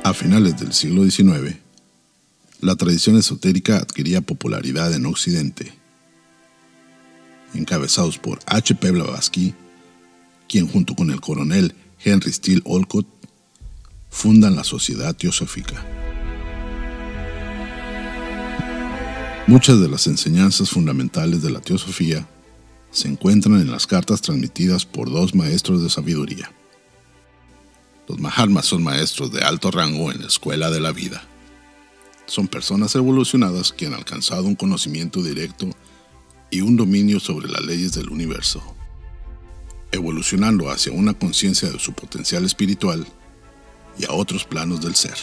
A finales del siglo XIX, la tradición esotérica adquiría popularidad en Occidente. Encabezados por H. P. Blavatsky, quien junto con el coronel Henry Steele Olcott fundan la Sociedad Teosófica. Muchas de las enseñanzas fundamentales de la teosofía se encuentran en las cartas transmitidas por dos maestros de sabiduría. Los Mahatmas son maestros de alto rango en la escuela de la vida. Son personas evolucionadas que han alcanzado un conocimiento directo y un dominio sobre las leyes del universo, evolucionando hacia una conciencia de su potencial espiritual y a otros planos del ser.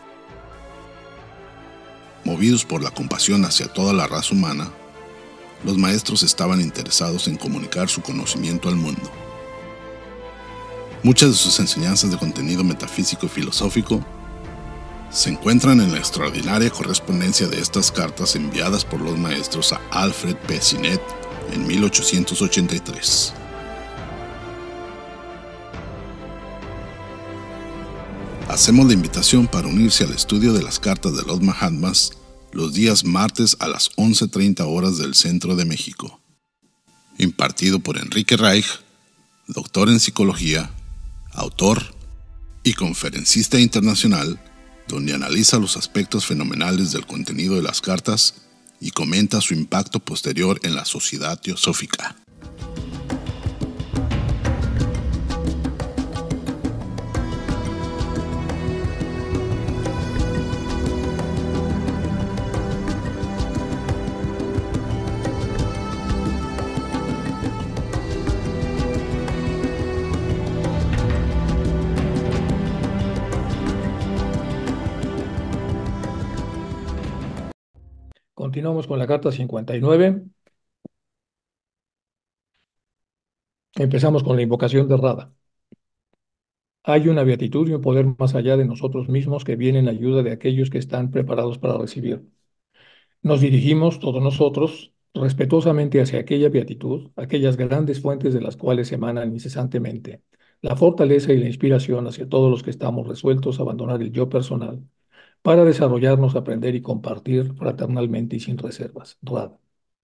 Movidos por la compasión hacia toda la raza humana, los maestros estaban interesados en comunicar su conocimiento al mundo. Muchas de sus enseñanzas de contenido metafísico y filosófico se encuentran en la extraordinaria correspondencia de estas cartas enviadas por los maestros a Alfred P. Sinnett en 1883. Hacemos la invitación para unirse al estudio de las cartas de los Mahatmas los días martes a las 11:30 horas del centro de México. Impartido por Enrique Reich, doctor en psicología, autor y conferencista internacional, donde analiza los aspectos fenomenales del contenido de las cartas y comenta su impacto posterior en la sociedad teosófica. Continuamos con la carta 59. Empezamos con la invocación de Radha. Hay una beatitud y un poder más allá de nosotros mismos que viene en ayuda de aquellos que están preparados para recibir. Nos dirigimos, todos nosotros, respetuosamente hacia aquella beatitud, aquellas grandes fuentes de las cuales emanan incesantemente la fortaleza y la inspiración hacia todos los que estamos resueltos a abandonar el yo personal para desarrollarnos, aprender y compartir fraternalmente y sin reservas. Radha.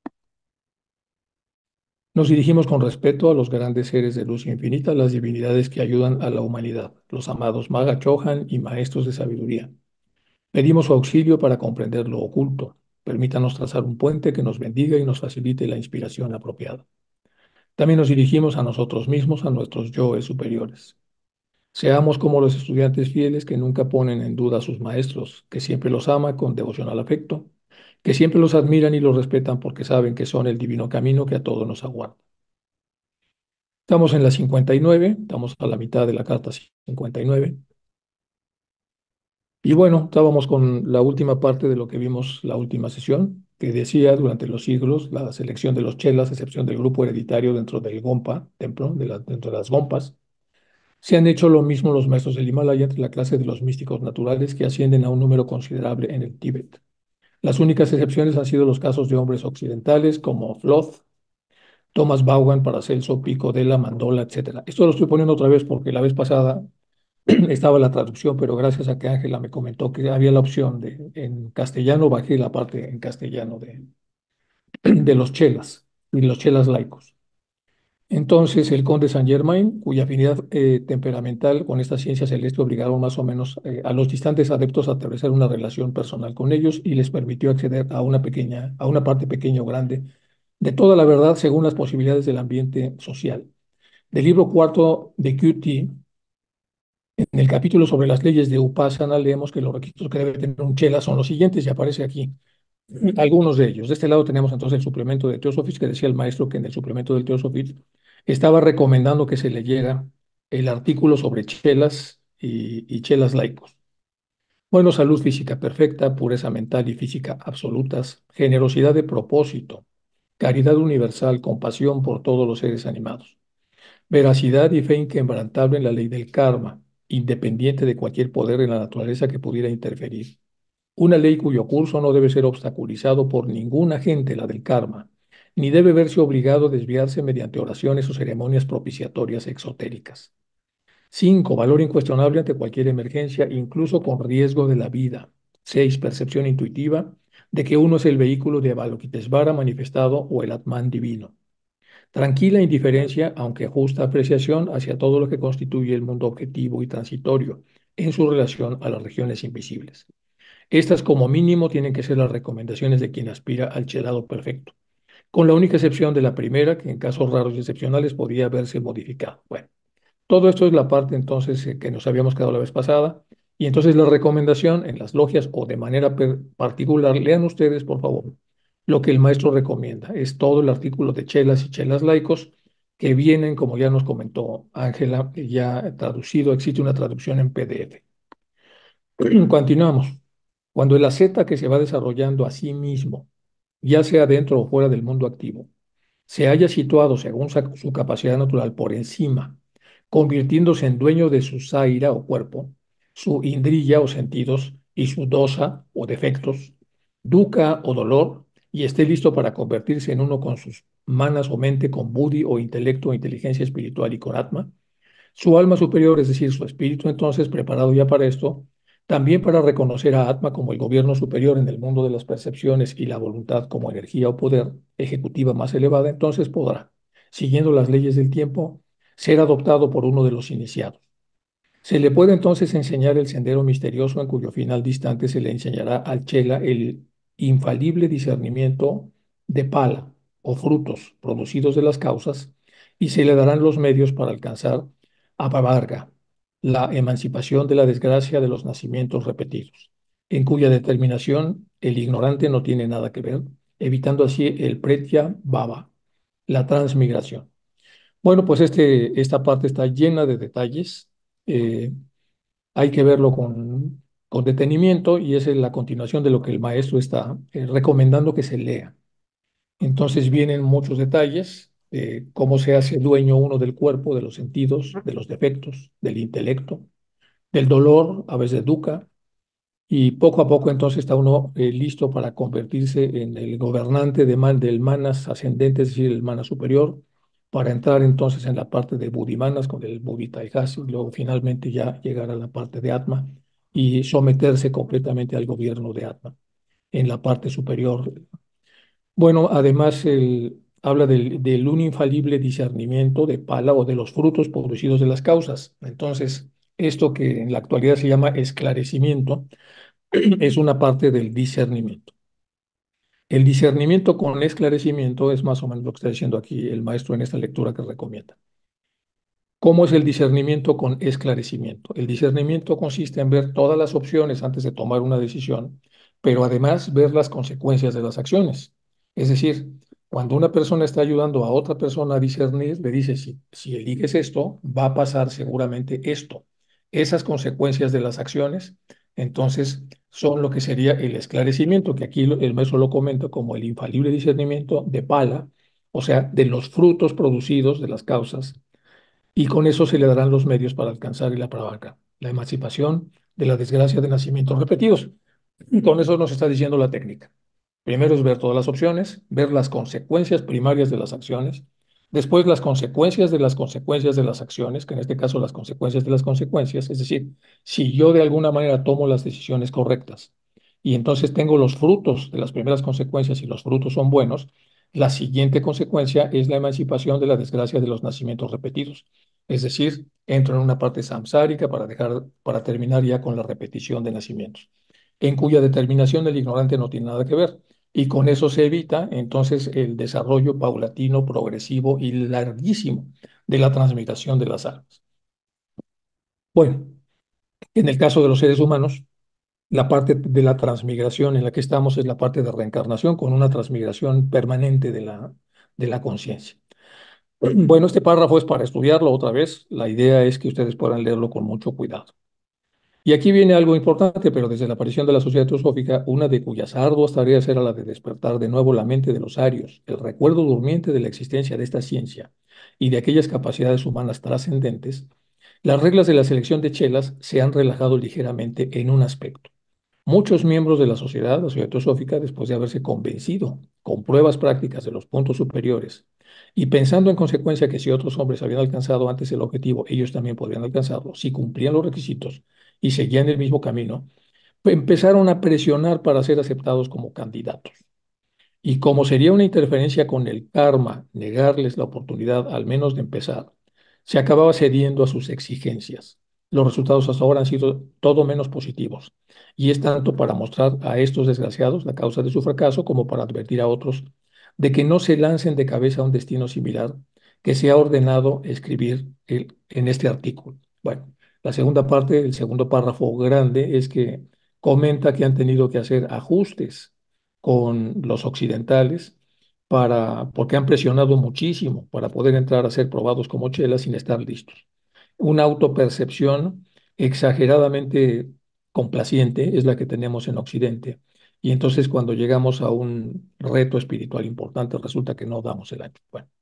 Nos dirigimos con respeto a los grandes seres de luz infinita, las divinidades que ayudan a la humanidad, los amados Maga Chohan y maestros de sabiduría. Pedimos su auxilio para comprender lo oculto. Permítanos trazar un puente que nos bendiga y nos facilite la inspiración apropiada. También nos dirigimos a nosotros mismos, a nuestros yoes superiores. Seamos como los estudiantes fieles que nunca ponen en duda a sus maestros, que siempre los ama con devocional afecto, que siempre los admiran y los respetan porque saben que son el divino camino que a todos nos aguarda. Estamos en la 59, estamos a la mitad de la carta 59. Y bueno, estábamos con la última parte de lo que vimos la última sesión, que decía durante los siglos la selección de los chelas, a excepción del grupo hereditario dentro del Gompa, templo, dentro de las Gompas. Se han hecho lo mismo los maestros del Himalaya entre la clase de los místicos naturales que ascienden a un número considerable en el Tíbet. Las únicas excepciones han sido los casos de hombres occidentales como Floth, Thomas Vaughan, Paracelso, Pico Della, Mandola, etc. Esto lo estoy poniendo otra vez porque la vez pasada estaba la traducción, pero gracias a que Ángela me comentó que había la opción de en castellano, bajé la parte en castellano de los chelas y los chelas laicos. Entonces, el conde Saint Germain, cuya afinidad temperamental con esta ciencia celeste obligaron más o menos a los distantes adeptos a establecer una relación personal con ellos y les permitió acceder a una parte pequeña o grande de toda la verdad según las posibilidades del ambiente social. Del libro cuarto de QT, en el capítulo sobre las leyes de Upasana, leemos que los requisitos que debe tener un chela son los siguientes y aparece aquí algunos de ellos. De este lado tenemos entonces el suplemento de Teosofis, que decía el maestro que en el suplemento del Teosofis estaba recomendando que se leyera el artículo sobre chelas y chelas laicos. Bueno, salud física perfecta, pureza mental y física absolutas, generosidad de propósito, caridad universal, compasión por todos los seres animados, veracidad y fe inquebrantable en la ley del karma, independiente de cualquier poder en la naturaleza que pudiera interferir. Una ley cuyo curso no debe ser obstaculizado por ningún agente, la del karma, ni debe verse obligado a desviarse mediante oraciones o ceremonias propiciatorias exotéricas. 5, valor incuestionable ante cualquier emergencia, incluso con riesgo de la vida. 6, percepción intuitiva de que uno es el vehículo de Avalokitesvara manifestado o el Atman divino. Tranquila indiferencia, aunque justa apreciación hacia todo lo que constituye el mundo objetivo y transitorio en su relación a las regiones invisibles. Estas como mínimo tienen que ser las recomendaciones de quien aspira al chelado perfecto, con la única excepción de la primera, que en casos raros y excepcionales podría verse modificado. Bueno, todo esto es la parte entonces que nos habíamos quedado la vez pasada. Y entonces la recomendación en las logias o de manera particular, lean ustedes, por favor, lo que el maestro recomienda. Es todo el artículo de chelas y chelas laicos que vienen, como ya nos comentó Ángela, ya traducido, existe una traducción en PDF. Continuamos. Cuando el asceta que se va desarrollando a sí mismo, ya sea dentro o fuera del mundo activo, se haya situado según su capacidad natural por encima, convirtiéndose en dueño de su saira o cuerpo, su indriya o sentidos y su dosa o defectos, dukkha o dolor, y esté listo para convertirse en uno con sus manas o mente, con buddhi o intelecto o inteligencia espiritual y con atma, su alma superior, es decir, su espíritu entonces preparado ya para esto, también para reconocer a Atma como el gobierno superior en el mundo de las percepciones y la voluntad como energía o poder ejecutiva más elevada, entonces podrá, siguiendo las leyes del tiempo, ser adoptado por uno de los iniciados. Se le puede entonces enseñar el sendero misterioso en cuyo final distante se le enseñará al Chela el infalible discernimiento de pala o frutos producidos de las causas y se le darán los medios para alcanzar Apavarga, la emancipación de la desgracia de los nacimientos repetidos, en cuya determinación el ignorante no tiene nada que ver, evitando así el pretya bhava, la transmigración. Bueno, pues esta parte está llena de detalles. eh, Hay que verlo con detenimiento y es la continuación de lo que el maestro está recomendando que se lea. Entonces vienen muchos detalles, cómo se hace dueño uno del cuerpo, de los sentidos, de los defectos, del intelecto, del dolor, a veces dukkha, y poco a poco entonces está uno listo para convertirse en el gobernante del manas ascendente, es decir, el manas superior, para entrar entonces en la parte de buddhimanas con el buddhitaihasi, y luego finalmente ya llegar a la parte de atma y someterse completamente al gobierno de atma en la parte superior. Bueno, además habla del un infalible discernimiento de pala o de los frutos producidos de las causas. Entonces, esto que en la actualidad se llama esclarecimiento, es una parte del discernimiento. El discernimiento con esclarecimiento es más o menos lo que está diciendo aquí el maestro en esta lectura que recomienda. ¿Cómo es el discernimiento con esclarecimiento? El discernimiento consiste en ver todas las opciones antes de tomar una decisión, pero además ver las consecuencias de las acciones. Es decir, cuando una persona está ayudando a otra persona a discernir, le dice, si eliges esto, va a pasar seguramente esto. Esas consecuencias de las acciones, entonces, son lo que sería el esclarecimiento, que aquí el maestro lo comenta como el infalible discernimiento de pala, o sea, de los frutos producidos de las causas y con eso se le darán los medios para alcanzar la pravarga, la emancipación de la desgracia de nacimientos repetidos. Y con eso nos está diciendo la técnica. Primero es ver todas las opciones, ver las consecuencias primarias de las acciones, después las consecuencias de las consecuencias de las acciones, que en este caso las consecuencias de las consecuencias, es decir, si yo de alguna manera tomo las decisiones correctas y entonces tengo los frutos de las primeras consecuencias y los frutos son buenos, la siguiente consecuencia es la emancipación de la desgracia de los nacimientos repetidos. Es decir, entro en una parte samsárica para terminar ya con la repetición de nacimientos, en cuya determinación el ignorante no tiene nada que ver. Y con eso se evita entonces el desarrollo paulatino, progresivo y larguísimo de la transmigración de las almas. Bueno, en el caso de los seres humanos, la parte de la transmigración en la que estamos es la parte de reencarnación con una transmigración permanente de la conciencia. Bueno, este párrafo es para estudiarlo otra vez. La idea es que ustedes puedan leerlo con mucho cuidado. Y aquí viene algo importante, pero desde la aparición de la sociedad teosófica, una de cuyas arduas tareas era la de despertar de nuevo la mente de los arios, el recuerdo durmiente de la existencia de esta ciencia y de aquellas capacidades humanas trascendentes, las reglas de la selección de chelas se han relajado ligeramente en un aspecto. Muchos miembros de la Sociedad Teosófica, después de haberse convencido con pruebas prácticas de los puntos superiores y pensando en consecuencia que si otros hombres habían alcanzado antes el objetivo, ellos también podrían alcanzarlo, si cumplían los requisitos y seguían el mismo camino, empezaron a presionar para ser aceptados como candidatos. Y como sería una interferencia con el karma, negarles la oportunidad al menos de empezar, se acababa cediendo a sus exigencias. Los resultados hasta ahora han sido todo menos positivos. Y es tanto para mostrar a estos desgraciados la causa de su fracaso como para advertir a otros de que no se lancen de cabeza a un destino similar que se ha ordenado escribir en este artículo. Bueno, la segunda parte, el segundo párrafo grande, es que comenta que han tenido que hacer ajustes con los occidentales porque han presionado muchísimo para poder entrar a ser probados como chelas sin estar listos. Una autopercepción exageradamente complaciente es la que tenemos en Occidente. Y entonces cuando llegamos a un reto espiritual importante, resulta que no damos el ancho. Bueno,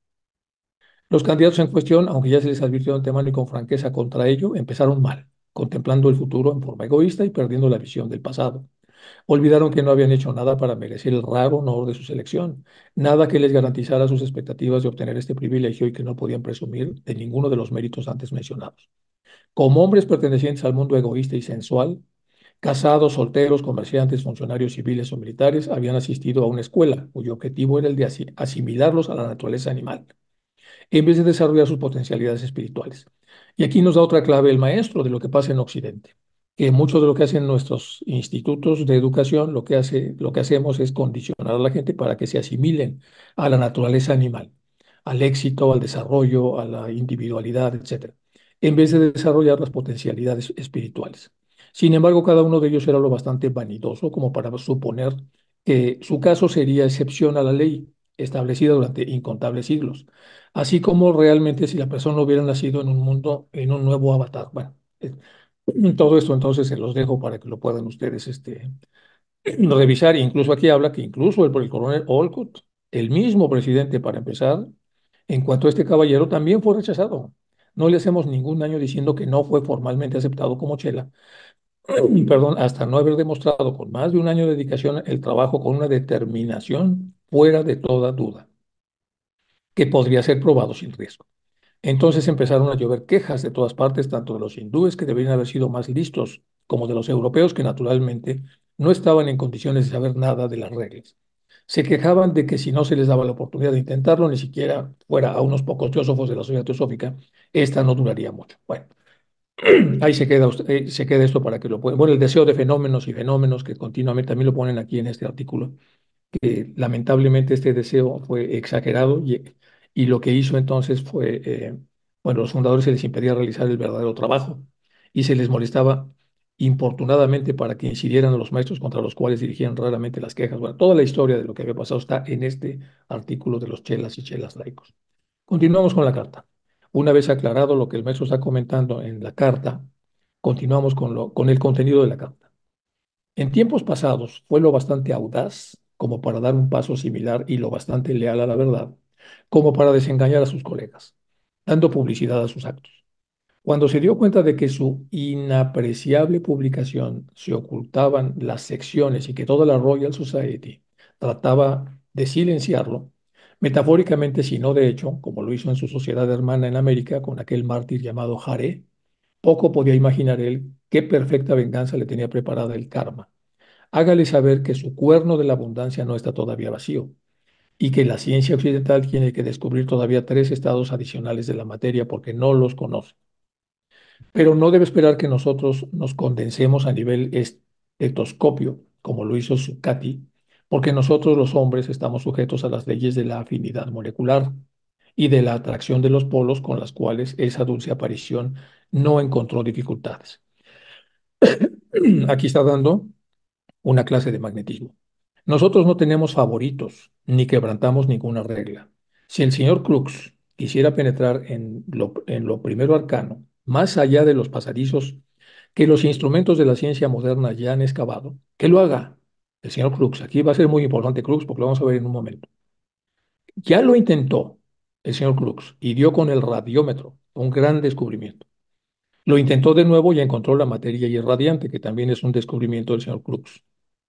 los candidatos en cuestión, aunque ya se les advirtió de antemano y con franqueza contra ello, empezaron mal, contemplando el futuro en forma egoísta y perdiendo la visión del pasado. Olvidaron que no habían hecho nada para merecer el raro honor de su selección, nada que les garantizara sus expectativas de obtener este privilegio y que no podían presumir de ninguno de los méritos antes mencionados. Como hombres pertenecientes al mundo egoísta y sensual, casados, solteros, comerciantes, funcionarios civiles o militares, habían asistido a una escuela cuyo objetivo era el de asimilarlos a la naturaleza animal en vez de desarrollar sus potencialidades espirituales. Y aquí nos da otra clave el maestro de lo que pasa en Occidente, que mucho de lo que hacen nuestros institutos de educación, lo que hacemos es condicionar a la gente para que se asimilen a la naturaleza animal, al éxito, al desarrollo, a la individualidad, etcétera, en vez de desarrollar las potencialidades espirituales. Sin embargo, cada uno de ellos era lo bastante vanidoso como para suponer que su caso sería excepción a la ley establecida durante incontables siglos, así como realmente si la persona hubiera nacido en un mundo, en un nuevo avatar. Bueno, todo esto entonces se los dejo para que lo puedan ustedes revisar. Incluso aquí habla que incluso el coronel Olcott, el mismo presidente para empezar, en cuanto a este caballero, también fue rechazado. No le hacemos ningún daño diciendo que no fue formalmente aceptado como chela, perdón, hasta no haber demostrado con más de un año de dedicación el trabajo con una determinación fuera de toda duda, que podría ser probado sin riesgo. Entonces empezaron a llover quejas de todas partes, tanto de los hindúes, que deberían haber sido más listos, como de los europeos, que naturalmente no estaban en condiciones de saber nada de las reglas. Se quejaban de que si no se les daba la oportunidad de intentarlo, ni siquiera fuera a unos pocos teósofos de la sociedad teosófica, esta no duraría mucho. Bueno, ahí se queda esto para que lo puedan. Bueno, el deseo de fenómenos y fenómenos que continuamente también lo ponen aquí en este artículo, que lamentablemente este deseo fue exagerado y lo que hizo entonces fue, bueno, los fundadores se les impedía realizar el verdadero trabajo y se les molestaba importunadamente para que incidieran a los maestros contra los cuales dirigían raramente las quejas. Bueno, toda la historia de lo que había pasado está en este artículo de los chelas y chelas laicos. Continuamos con la carta. Una vez aclarado lo que el maestro está comentando en la carta, continuamos con el contenido de la carta. En tiempos pasados fue lo bastante audaz como para dar un paso similar y lo bastante leal a la verdad como para desengañar a sus colegas, dando publicidad a sus actos. Cuando se dio cuenta de que su inapreciable publicación se ocultaban las secciones y que toda la Royal Society trataba de silenciarlo, metafóricamente, si no de hecho, como lo hizo en su sociedad hermana en América con aquel mártir llamado Jare, poco podía imaginar él qué perfecta venganza le tenía preparada el karma. Hágale saber que su cuerno de la abundancia no está todavía vacío y que la ciencia occidental tiene que descubrir todavía tres estados adicionales de la materia porque no los conoce. Pero no debe esperar que nosotros nos condensemos a nivel estetoscopio, como lo hizo Zucchitti, porque nosotros los hombres estamos sujetos a las leyes de la afinidad molecular y de la atracción de los polos con las cuales esa dulce aparición no encontró dificultades. Aquí está dando una clase de magnetismo. Nosotros no tenemos favoritos ni quebrantamos ninguna regla. Si el señor Crux quisiera penetrar en lo primero arcano, más allá de los pasadizos que los instrumentos de la ciencia moderna ya han excavado, que lo haga el señor Crux. Aquí va a ser muy importante Crux porque lo vamos a ver en un momento. Ya lo intentó el señor Crux y dio con el radiómetro, un gran descubrimiento. Lo intentó de nuevo y encontró la materia irradiante, que también es un descubrimiento del señor Crookes.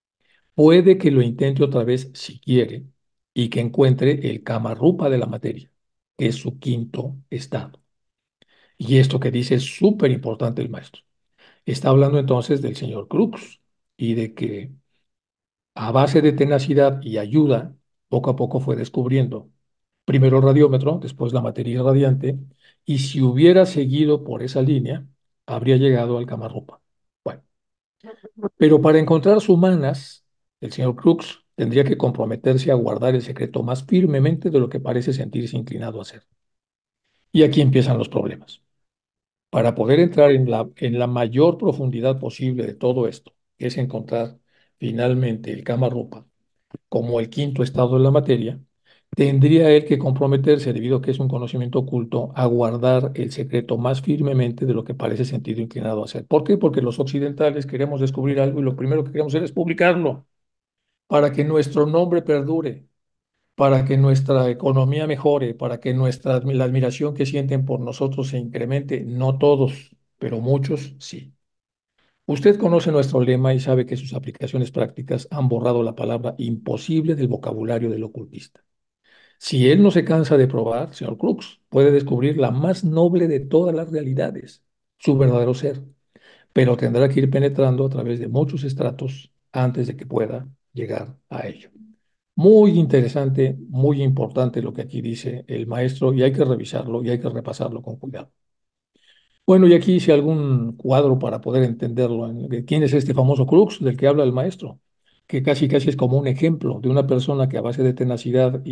Puede que lo intente otra vez si quiere y que encuentre el Kama Rupa de la materia, que es su quinto estado. Y esto que dice es súper importante el maestro. Está hablando entonces del señor Crookes y de que a base de tenacidad y ayuda, poco a poco fue descubriendo primero el radiómetro, después la materia radiante, y si hubiera seguido por esa línea, habría llegado al Kama-Rupa. Bueno, pero para encontrar humanas, el señor Crookes tendría que comprometerse a guardar el secreto más firmemente de lo que parece sentirse inclinado a hacer. Y aquí empiezan los problemas. Para poder entrar en la mayor profundidad posible de todo esto, que es encontrar finalmente el Kama-Rupa, como el quinto estado de la materia, tendría él que comprometerse, debido a que es un conocimiento oculto, a guardar el secreto más firmemente de lo que parece sentido inclinado a hacer. ¿Por qué? Porque los occidentales queremos descubrir algo y lo primero que queremos hacer es publicarlo para que nuestro nombre perdure, para que nuestra economía mejore, para que la admiración que sienten por nosotros se incremente. No todos, pero muchos sí. Usted conoce nuestro lema y sabe que sus aplicaciones prácticas han borrado la palabra imposible del vocabulario del ocultista. Si él no se cansa de probar, señor Crooks, puede descubrir la más noble de todas las realidades, su verdadero ser, pero tendrá que ir penetrando a través de muchos estratos antes de que pueda llegar a ello. Muy interesante, muy importante lo que aquí dice el maestro y hay que revisarlo y hay que repasarlo con cuidado. Bueno, y aquí hice algún cuadro para poder entenderlo. De ¿quién es este famoso Crux del que habla el maestro? Que casi casi es como un ejemplo de una persona que a base de tenacidad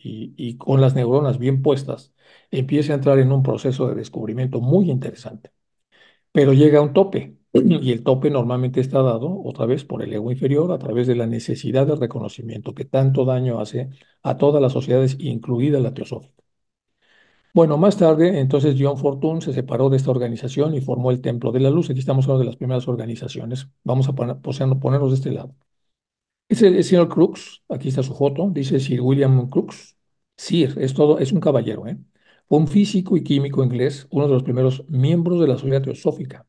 y con las neuronas bien puestas empieza a entrar en un proceso de descubrimiento muy interesante. Pero llega a un tope y el tope normalmente está dado otra vez por el ego inferior a través de la necesidad de reconocimiento que tanto daño hace a todas las sociedades, incluida la teosófica. Bueno, más tarde, entonces John Fortune se separó de esta organización y formó el Templo de la Luz. Aquí estamos hablando de las primeras organizaciones. Vamos a ponernos de este lado. Es el señor Crookes, aquí está su foto, dice Sir William Crookes. Sir, es todo, es un caballero, ¿eh? Fue un físico y químico inglés, uno de los primeros miembros de la Sociedad Teosófica.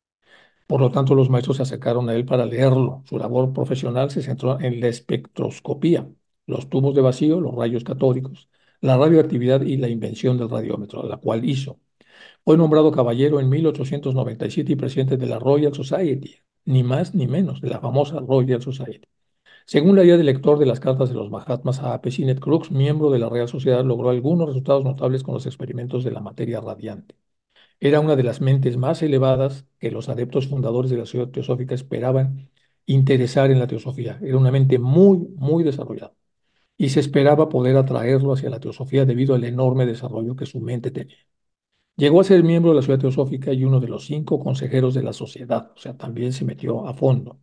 Por lo tanto, los maestros se acercaron a él para leerlo. Su labor profesional se centró en la espectroscopía, los tubos de vacío, los rayos catódicos, la radioactividad y la invención del radiómetro, la cual hizo. Fue nombrado caballero en 1897 y presidente de la Royal Society, ni más ni menos, de la famosa Royal Society. Según la guía del lector de las cartas de los Mahatmas a Pesinet Crooks, miembro de la Real Sociedad, logró algunos resultados notables con los experimentos de la materia radiante. Era una de las mentes más elevadas que los adeptos fundadores de la Sociedad Teosófica esperaban interesar en la teosofía. Era una mente muy, muy desarrollada y se esperaba poder atraerlo hacia la teosofía debido al enorme desarrollo que su mente tenía. Llegó a ser miembro de la Sociedad Teosófica y uno de los 5 consejeros de la sociedad, o sea, también se metió a fondo.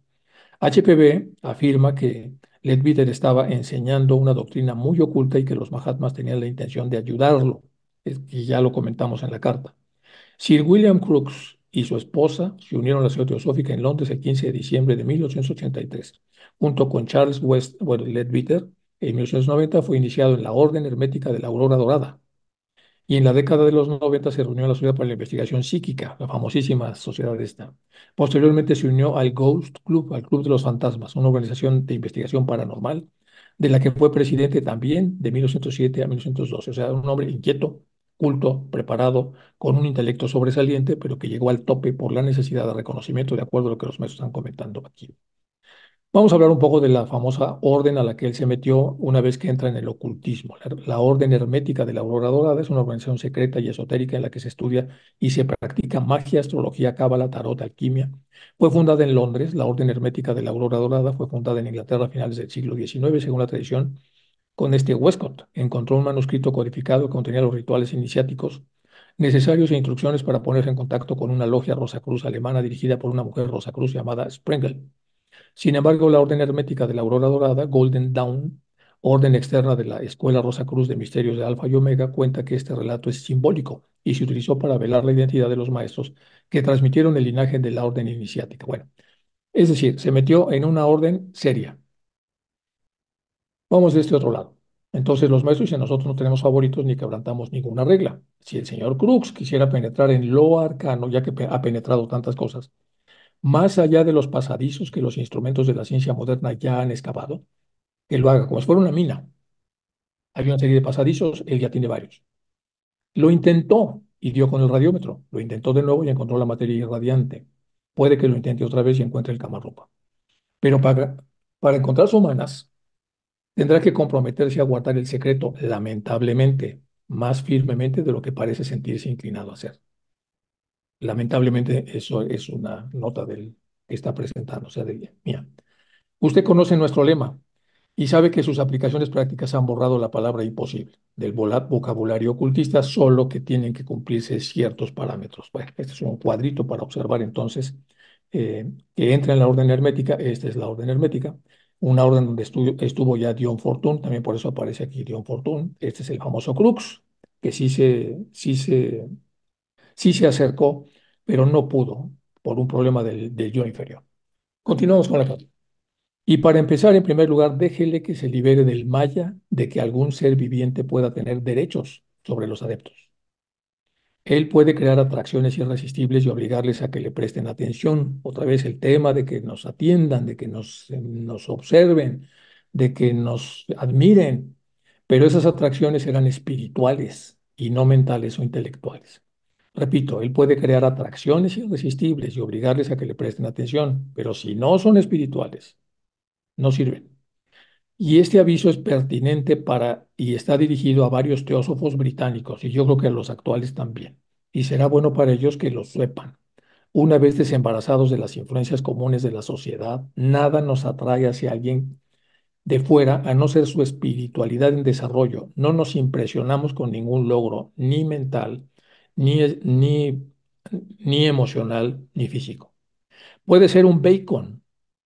HPB afirma que Leadbeater estaba enseñando una doctrina muy oculta y que los Mahatmas tenían la intención de ayudarlo, y ya lo comentamos en la carta. Sir William Crookes y su esposa se unieron a la Sociedad Teosófica en Londres el 15 de diciembre de 1883. Junto con Charles West, bueno, Leadbeater, en 1890 fue iniciado en la Orden Hermética de la Aurora Dorada y en la década de los 90 se reunió a la Sociedad para la Investigación Psíquica, la famosísima sociedad esta. Posteriormente se unió al Ghost Club, al Club de los Fantasmas, una organización de investigación paranormal, de la que fue presidente también de 1907 a 1912. O sea, un hombre inquieto, culto, preparado, con un intelecto sobresaliente, pero que llegó al tope por la necesidad de reconocimiento, de acuerdo a lo que los maestros están comentando aquí. Vamos a hablar un poco de la famosa orden a la que él se metió una vez que entra en el ocultismo. La Orden Hermética de la Aurora Dorada es una organización secreta y esotérica en la que se estudia y se practica magia, astrología, cábala, tarot, alquimia. Fue fundada en Londres. La Orden Hermética de la Aurora Dorada fue fundada en Inglaterra a finales del siglo XIX, según la tradición, con este Westcott. Encontró un manuscrito codificado que contenía los rituales iniciáticos necesarios e instrucciones para ponerse en contacto con una logia Rosacruz alemana dirigida por una mujer Rosacruz llamada Sprengel. Sin embargo, la orden hermética de la Aurora Dorada, Golden Dawn, orden externa de la Escuela Rosacruz de Misterios de Alfa y Omega, cuenta que este relato es simbólico y se utilizó para velar la identidad de los maestros que transmitieron el linaje de la orden iniciática. Bueno, es decir, se metió en una orden seria. Vamos de este otro lado. Entonces los maestros dicen, nosotros no tenemos favoritos ni quebrantamos ninguna regla. Si el señor Crux quisiera penetrar en lo arcano, ya que ha penetrado tantas cosas, más allá de los pasadizos que los instrumentos de la ciencia moderna ya han excavado, que lo haga como si fuera una mina. Hay una serie de pasadizos, él ya tiene varios. Lo intentó y dio con el radiómetro. Lo intentó de nuevo y encontró la materia irradiante. Puede que lo intente otra vez y encuentre el camarropa. Pero para encontrar humanas, tendrá que comprometerse a guardar el secreto, lamentablemente, más firmemente de lo que parece sentirse inclinado a hacer. Lamentablemente, eso es una nota del que está presentando, o sea, de mía. Usted conoce nuestro lema y sabe que sus aplicaciones prácticas han borrado la palabra imposible del vocabulario ocultista, solo que tienen que cumplirse ciertos parámetros. Bueno, este es un cuadrito para observar entonces que entra en la orden hermética. Esta es la orden hermética, una orden donde estuvo ya Dion Fortune, también por eso aparece aquí Dion Fortune. Este es el famoso Crux, que sí se acercó, pero no pudo por un problema del yo inferior. Continuamos con la clase. Y para empezar, en primer lugar, déjele que se libere del maya de que algún ser viviente pueda tener derechos sobre los adeptos. Él puede crear atracciones irresistibles y obligarles a que le presten atención. Otra vez el tema de que nos atiendan, de que nos observen, de que nos admiren. Pero esas atracciones eran espirituales y no mentales o intelectuales. Repito, él puede crear atracciones irresistibles y obligarles a que le presten atención, pero si no son espirituales, no sirven. Y este aviso es pertinente para y está dirigido a varios teósofos británicos, y yo creo que a los actuales también. Y será bueno para ellos que lo sepan. Una vez desembarazados de las influencias comunes de la sociedad, nada nos atrae hacia alguien de fuera a no ser su espiritualidad en desarrollo. No nos impresionamos con ningún logro, ni mental, ni, ni, ni emocional, ni físico. Puede ser un Bacon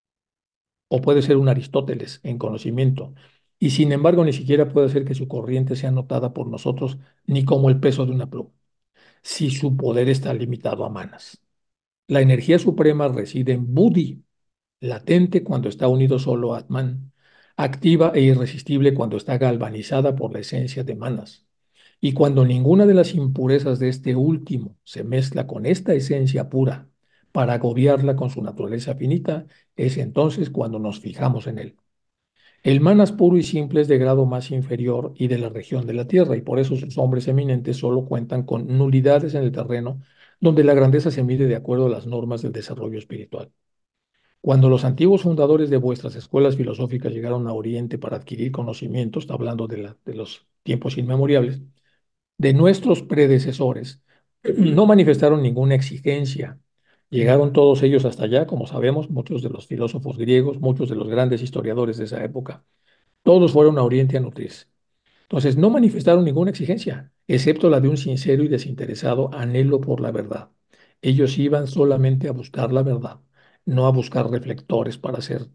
o puede ser un Aristóteles en conocimiento, y sin embargo ni siquiera puede ser que su corriente sea notada por nosotros ni como el peso de una pluma, si su poder está limitado a manas. La energía suprema reside en Buddhi, latente cuando está unido solo a Atman, activa e irresistible cuando está galvanizada por la esencia de manas. Y cuando ninguna de las impurezas de este último se mezcla con esta esencia pura para agobiarla con su naturaleza finita, es entonces cuando nos fijamos en él. El manas puro y simple es de grado más inferior y de la región de la tierra, y por eso sus hombres eminentes solo cuentan con nulidades en el terreno donde la grandeza se mide de acuerdo a las normas del desarrollo espiritual. Cuando los antiguos fundadores de vuestras escuelas filosóficas llegaron a Oriente para adquirir conocimientos, está hablando de los tiempos inmemoriales, de nuestros predecesores, no manifestaron ninguna exigencia. Llegaron todos ellos hasta allá, como sabemos, muchos de los filósofos griegos, muchos de los grandes historiadores de esa época, todos fueron a Oriente a nutrirse. Entonces, no manifestaron ninguna exigencia, excepto la de un sincero y desinteresado anhelo por la verdad. Ellos iban solamente a buscar la verdad, no a buscar reflectores para ser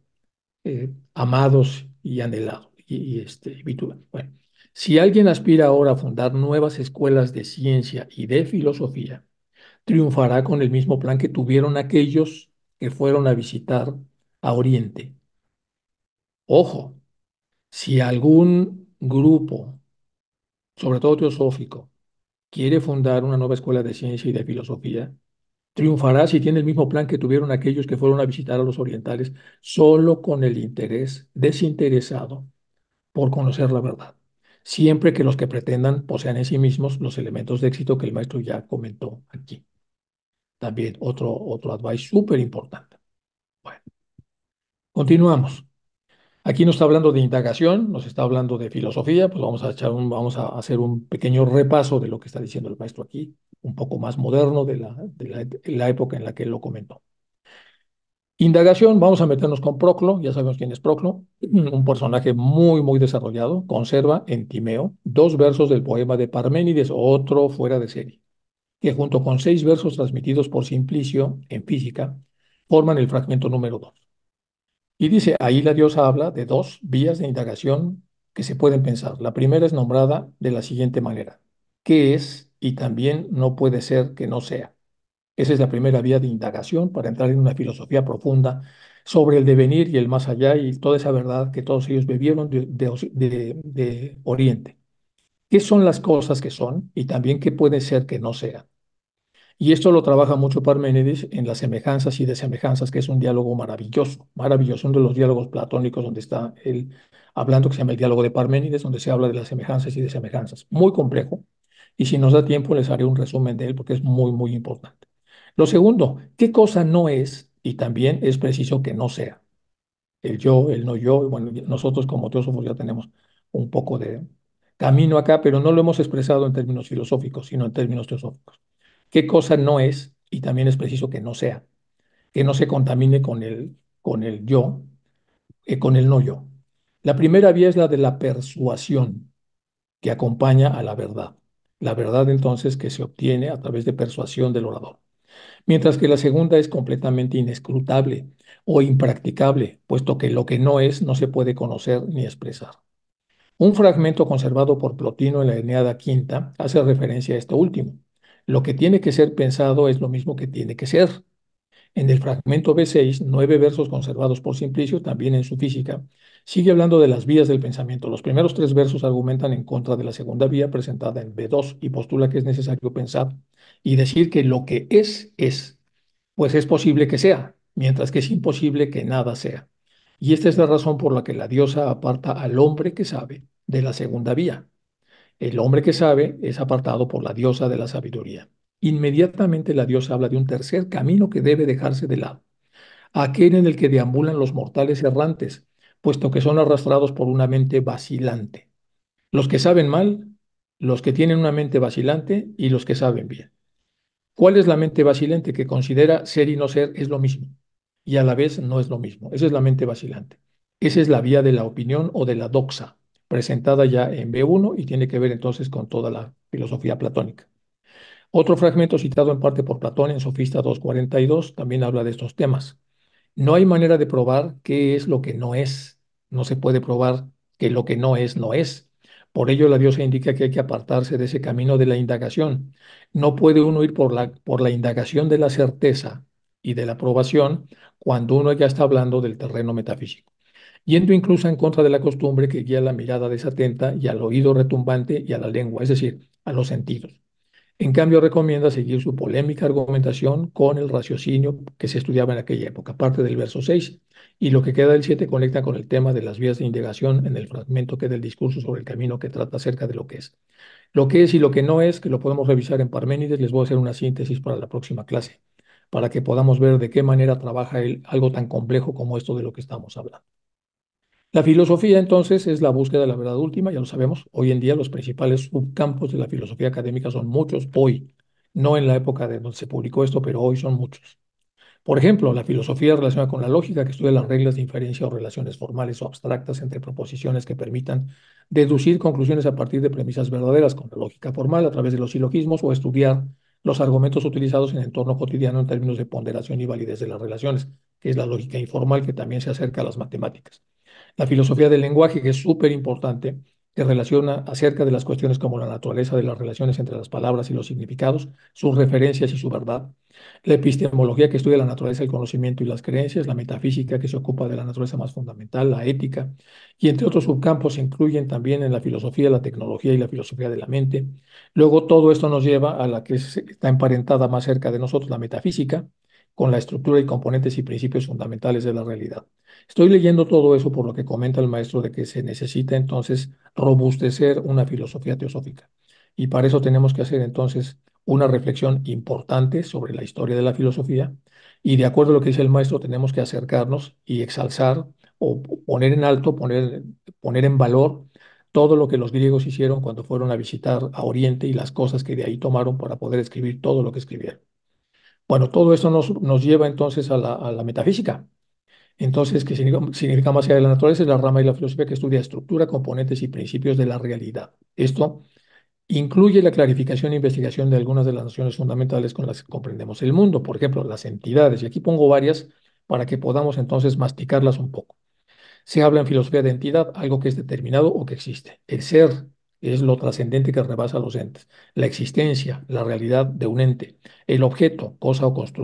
amados y anhelados. Bueno, si alguien aspira ahora a fundar nuevas escuelas de ciencia y de filosofía, triunfará con el mismo plan que tuvieron aquellos que fueron a visitar a Oriente. Ojo, si algún grupo, sobre todo teosófico, quiere fundar una nueva escuela de ciencia y de filosofía, triunfará si tiene el mismo plan que tuvieron aquellos que fueron a visitar a los orientales, solo con el interés desinteresado por conocer la verdad, siempre que los que pretendan posean en sí mismos los elementos de éxito que el maestro ya comentó aquí. También otro advice súper importante. Bueno, continuamos. Aquí nos está hablando de indagación, nos está hablando de filosofía, pues vamos a hacer un pequeño repaso de lo que está diciendo el maestro aquí, un poco más moderno de la época en la que él lo comentó. Indagación, vamos a meternos con Proclo, ya sabemos quién es Proclo, un personaje muy desarrollado, conserva en Timeo 2 versos del poema de Parménides, otro fuera de serie, que junto con 6 versos transmitidos por Simplicio en física, forman el fragmento número 2. Y dice, ahí la diosa habla de 2 vías de indagación que se pueden pensar. La primera es nombrada de la siguiente manera: ¿qué es? Y también no puede ser que no sea. Esa es la primera vía de indagación para entrar en una filosofía profunda sobre el devenir y el más allá y toda esa verdad que todos ellos bebieron de Oriente. ¿Qué son las cosas que son y también qué puede ser que no sean? Y esto lo trabaja mucho Parménides en las semejanzas y desemejanzas, que es un diálogo maravilloso, maravilloso, uno de los diálogos platónicos donde está él hablando, que se llama el diálogo de Parménides, donde se habla de las semejanzas y desemejanzas. Muy complejo. Y si nos da tiempo, les haré un resumen de él porque es muy, muy importante. Lo segundo, ¿qué cosa no es y también es preciso que no sea? El yo, el no yo, y bueno, nosotros como teósofos ya tenemos un poco de camino acá, pero no lo hemos expresado en términos filosóficos, sino en términos teosóficos. ¿Qué cosa no es y también es preciso que no sea? Que no se contamine con el yo, con el no yo. La primera vía es la de la persuasión que acompaña a la verdad. La verdad entonces que se obtiene a través de persuasión del orador. Mientras que la segunda es completamente inescrutable o impracticable, puesto que lo que no es no se puede conocer ni expresar. Un fragmento conservado por Plotino en la Eneada Quinta hace referencia a esto último. Lo que tiene que ser pensado es lo mismo que tiene que ser. En el fragmento B6, 9 versos conservados por Simplicio, también en su física, sigue hablando de las vías del pensamiento. Los primeros 3 versos argumentan en contra de la segunda vía presentada en B2 y postula que es necesario pensar y decir que lo que es, pues es posible que sea, mientras que es imposible que nada sea. Y esta es la razón por la que la diosa aparta al hombre que sabe de la segunda vía. El hombre que sabe es apartado por la diosa de la sabiduría. Inmediatamente la diosa habla de un tercer camino que debe dejarse de lado, aquel en el que deambulan los mortales errantes, puesto que son arrastrados por una mente vacilante. Los que saben mal, los que tienen una mente vacilante y los que saben bien. ¿Cuál es la mente vacilante? Que considera ser y no ser es lo mismo y a la vez no es lo mismo. Esa es la mente vacilante. Esa es la vía de la opinión o de la doxa, presentada ya en B1 y tiene que ver entonces con toda la filosofía platónica. Otro fragmento citado en parte por Platón en Sofista 242 también habla de estos temas. No hay manera de probar qué es lo que no es. No se puede probar que lo que no es, no es. Por ello, la diosa indica que hay que apartarse de ese camino de la indagación. No puede uno ir por la indagación de la certeza y de la probación cuando uno ya está hablando del terreno metafísico, yendo incluso en contra de la costumbre que guía la mirada desatenta y al oído retumbante y a la lengua, es decir, a los sentidos. En cambio, recomienda seguir su polémica argumentación con el raciocinio que se estudiaba en aquella época, parte del verso 6, y lo que queda del 7 conecta con el tema de las vías de indagación en el fragmento que del discurso sobre el camino que trata acerca de lo que es. Lo que es y lo que no es, que lo podemos revisar en Parménides, les voy a hacer una síntesis para la próxima clase, para que podamos ver de qué manera trabaja él algo tan complejo como esto de lo que estamos hablando. La filosofía, entonces, es la búsqueda de la verdad última, ya lo sabemos. Hoy en día los principales subcampos de la filosofía académica son muchos, hoy, no en la época de donde se publicó esto, pero hoy son muchos. Por ejemplo, la filosofía relacionada con la lógica, que estudia las reglas de inferencia o relaciones formales o abstractas entre proposiciones que permitan deducir conclusiones a partir de premisas verdaderas, con la lógica formal a través de los silogismos o estudiar los argumentos utilizados en el entorno cotidiano en términos de ponderación y validez de las relaciones, que es la lógica informal que también se acerca a las matemáticas. La filosofía del lenguaje, que es súper importante, que relaciona acerca de las cuestiones como la naturaleza de las relaciones entre las palabras y los significados, sus referencias y su verdad. La epistemología, que estudia la naturaleza del conocimiento y las creencias. La metafísica, que se ocupa de la naturaleza más fundamental, la ética. Y entre otros subcampos se incluyen también en la filosofía la tecnología y la filosofía de la mente. Luego todo esto nos lleva a la que está emparentada más cerca de nosotros, la metafísica, con la estructura y componentes y principios fundamentales de la realidad. Estoy leyendo todo eso por lo que comenta el maestro de que se necesita entonces robustecer una filosofía teosófica. Y para eso tenemos que hacer entonces una reflexión importante sobre la historia de la filosofía. Y de acuerdo a lo que dice el maestro, tenemos que acercarnos y exalzar o poner en alto, poner en valor todo lo que los griegos hicieron cuando fueron a visitar a Oriente y las cosas que de ahí tomaron para poder escribir todo lo que escribieron. Bueno, todo esto nos lleva entonces a la metafísica. Entonces, ¿qué significa más allá de la naturaleza? Es la rama de la filosofía que estudia estructura, componentes y principios de la realidad. Esto incluye la clarificación e investigación de algunas de las nociones fundamentales con las que comprendemos el mundo, por ejemplo, las entidades, y aquí pongo varias para que podamos entonces masticarlas un poco. Se habla en filosofía de entidad, algo que es determinado o que existe. El ser es lo trascendente que rebasa los entes. La existencia, la realidad de un ente. El objeto, cosa o constructo.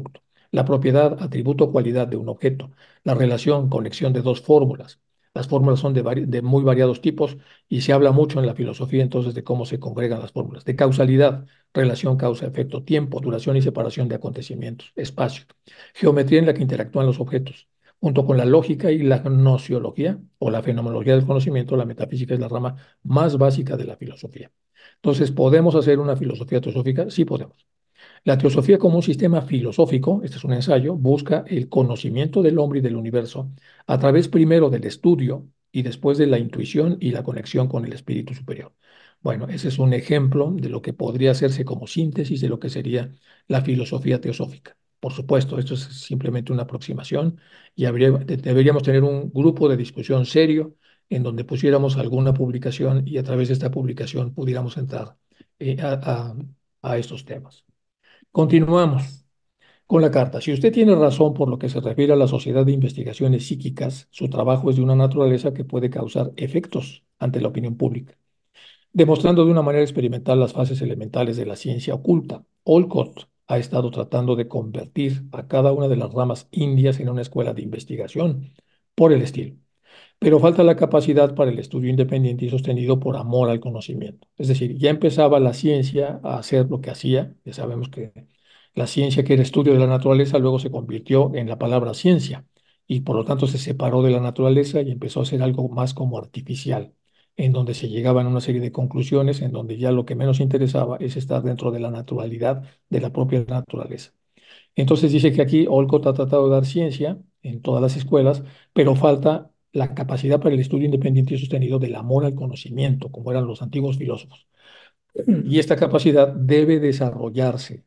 la propiedad, atributo o cualidad de un objeto, la relación, conexión de dos fórmulas. Las fórmulas son de muy variados tipos y se habla mucho en la filosofía entonces de cómo se congregan las fórmulas. De causalidad, relación, causa, efecto, tiempo, duración y separación de acontecimientos, espacio. Geometría en la que interactúan los objetos. Junto con la lógica y la gnosiología o la fenomenología del conocimiento, la metafísica es la rama más básica de la filosofía. Entonces, ¿podemos hacer una filosofía teosófica? Sí podemos. La teosofía como un sistema filosófico, este es un ensayo, busca el conocimiento del hombre y del universo a través primero del estudio y después de la intuición y la conexión con el espíritu superior. Bueno, ese es un ejemplo de lo que podría hacerse como síntesis de lo que sería la filosofía teosófica. Por supuesto, esto es simplemente una aproximación y deberíamos tener un grupo de discusión serio en donde pusiéramos alguna publicación y a través de esta publicación pudiéramos entrar eh, a a estos temas. Continuamos con la carta. Si usted tiene razón por lo que se refiere a la Sociedad de Investigaciones Psíquicas, su trabajo es de una naturaleza que puede causar efectos ante la opinión pública, demostrando de una manera experimental las fases elementales de la ciencia oculta. Olcott ha estado tratando de convertir a cada una de las ramas indias en una escuela de investigación por el estilo, pero falta la capacidad para el estudio independiente y sostenido por amor al conocimiento. Es decir, ya empezaba la ciencia a hacer lo que hacía, ya sabemos que la ciencia, que era estudio de la naturaleza, luego se convirtió en la palabra ciencia y por lo tanto se separó de la naturaleza y empezó a ser algo más como artificial, en donde se llegaban a una serie de conclusiones, en donde ya lo que menos interesaba es estar dentro de la naturalidad de la propia naturaleza. Entonces dice que aquí Olcott ha tratado de dar ciencia en todas las escuelas, pero falta la capacidad para el estudio independiente y sostenido del amor al conocimiento, como eran los antiguos filósofos. Y esta capacidad debe desarrollarse.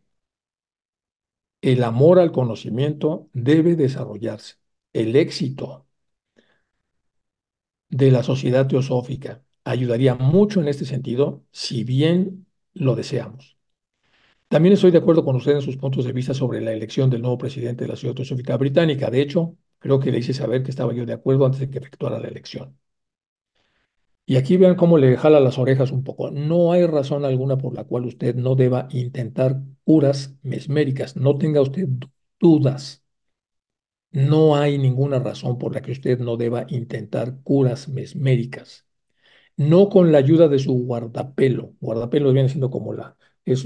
El amor al conocimiento debe desarrollarse. El éxito de la sociedad teosófica ayudaría mucho en este sentido, si bien lo deseamos. También estoy de acuerdo con usted en sus puntos de vista sobre la elección del nuevo presidente de la Sociedad Teosófica Británica. De hecho, creo que le hice saber que estaba yo de acuerdo antes de que efectuara la elección. Y aquí vean cómo le jala las orejas un poco. No hay razón alguna por la cual usted no deba intentar curas mesméricas. No tenga usted dudas. No hay ninguna razón por la que usted no deba intentar curas mesméricas. No con la ayuda de su guardapelo. Guardapelo viene siendo como es